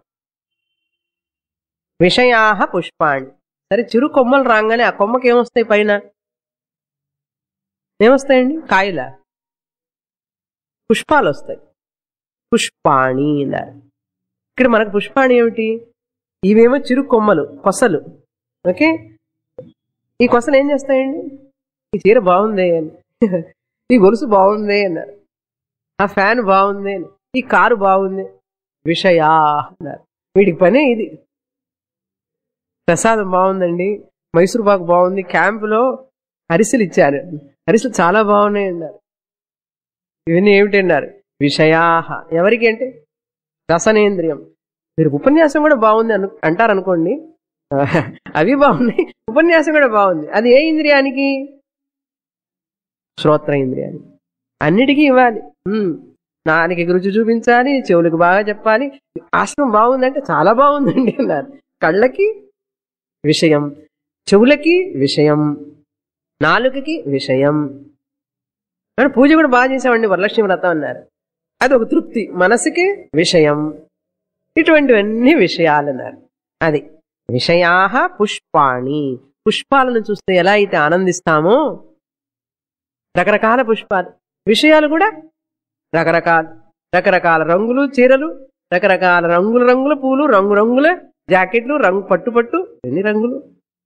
విషయాః పుష్పాణి. సరే, చిరు కొమ్మలు రాగానే ఆ కొమ్మకి ఏమొస్తాయి? పైన ఏమొస్తాయండి? కాయల పుష్పాలు వస్తాయి. పుష్పాణి అన్నారు. ఇక్కడ మనకు పుష్పాణి ఏమిటి? ఇవేమో చిరు కొమ్మలు, కొసలు. ఓకే, ఈ కొసలు ఏం చేస్తాయండి? ఈ చీర బాగుంది అని, ఈ గొలుసు బాగుంది అన్నారు, ఆ ఫ్యాన్ బాగుంది అని, ఈ కారు బాగుంది. విషయా అన్నారు. వీటికి పనే ఇది. ప్రసాదం బాగుందండి, మైసూర్ పాకు బాగుంది, క్యాంపులో అరిసెలు ఇచ్చారు, అరిసెలు చాలా బాగున్నాయి అన్నారు. ఇవన్నీ ఏమిటన్నారు? విషయాహ. ఎవరికి అంటే రసనేంద్రియం. మీరు ఉపన్యాసం కూడా బాగుంది అను అంటారు అనుకోండి, అవి బాగున్నాయి, ఉపన్యాసం కూడా బాగుంది. అది ఏ ఇంద్రియానికి? శ్రోత్ర ఇంద్రియానికి. అన్నిటికీ ఇవ్వాలి. నాలుగుకి రుచి చూపించాలి, చెవులకు బాగా చెప్పాలి. ఆశ్రమం బాగుందంటే చాలా బాగుందండి అన్నారు. కళ్ళకి విషయం, చెవులకి విషయం, నాలుకకి విషయం. పూజ కూడా బాగా చేసామండి, వరలక్ష్మి వ్రతం అన్నారు, అది ఒక తృప్తి. మనసుకి విషయం. ఇటువంటివన్నీ విషయాలు అన్నారు. అది విషయాః పుష్పాణి. పుష్పాలను చూస్తే ఎలా అయితే ఆనందిస్తామో, రకరకాల పుష్పాలు, విషయాలు కూడా రకరకాల రకరకాల రంగులు చీరలు, రకరకాల రంగుల రంగుల పూలు, రంగు రంగుల జాకెట్లు, రంగు పట్టు పట్టు ఎన్ని రంగులు,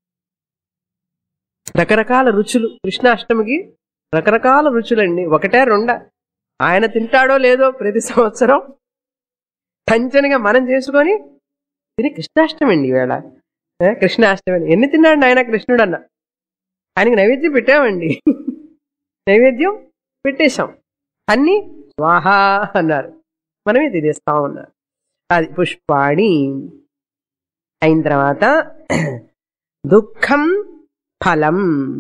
రకరకాల రుచులు. కృష్ణాష్టమికి రకరకాల రుచులండి, ఒకటే రెండా. ఆయన తింటాడో లేదో ప్రతి సంవత్సరం కంచెనగా మనం చేసుకొని ఇది కృష్ణాష్టమి అండి. ఈవేళ కృష్ణాష్టమి ఎన్ని తిన్నాడు ఆయన కృష్ణుడు అన్న. ఆయనకి నైవేద్యం పెట్టామండి, నైవేద్యం పెట్టేశాం, అన్ని స్వాహా అన్నారు, మనమే తినేస్తాం అన్నారు. అది పుష్పాణి. అయిన తర్వాత దుఃఖం ఫలం.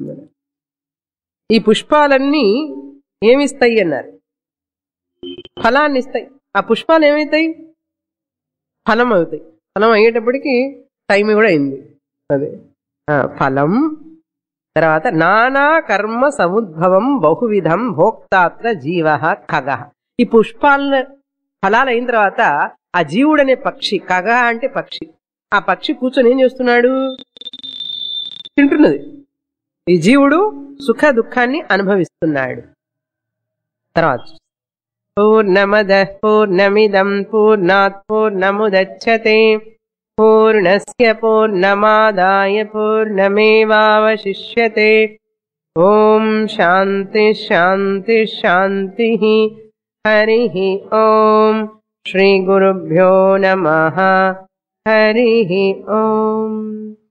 ఈ పుష్పాలన్నీ ఏమిస్తాయి అన్నారు? ఫలాన్ని ఇస్తాయి. ఆ పుష్పాలు ఏమవుతాయి? ఫలం అవుతాయి. ఫలం అయ్యేటప్పటికి టైం కూడా అయింది. అదే ఫలం. తర్వాత నానా కర్మ సముద్భవం బహువిధం భోక్తాత్ర జీవ ఖగ. ఈ పుష్పాల ఫలాలు అయిన తర్వాత ఆ జీవుడు అనే పక్షి, ఖగ అంటే పక్షి, ఆ పక్షి కూర్చొని ఏం చేస్తున్నాడు? తింటున్నది. ఈ జీవుడు సుఖ దుఃఖాన్ని అనుభవిస్తున్నాడు. తర్వాత పూర్ణమద పూర్ణమిదం పూర్ణాత్ పూర్ణముదచ్యతే పూర్ణస్య పూర్ణమాదాయ పూర్ణమేవావశిష్యతే. ఓం శాంతి శాంతి శాంతి. హరి ఓం. శ్రీ గురుభ్యో నమః. హరి ఓం.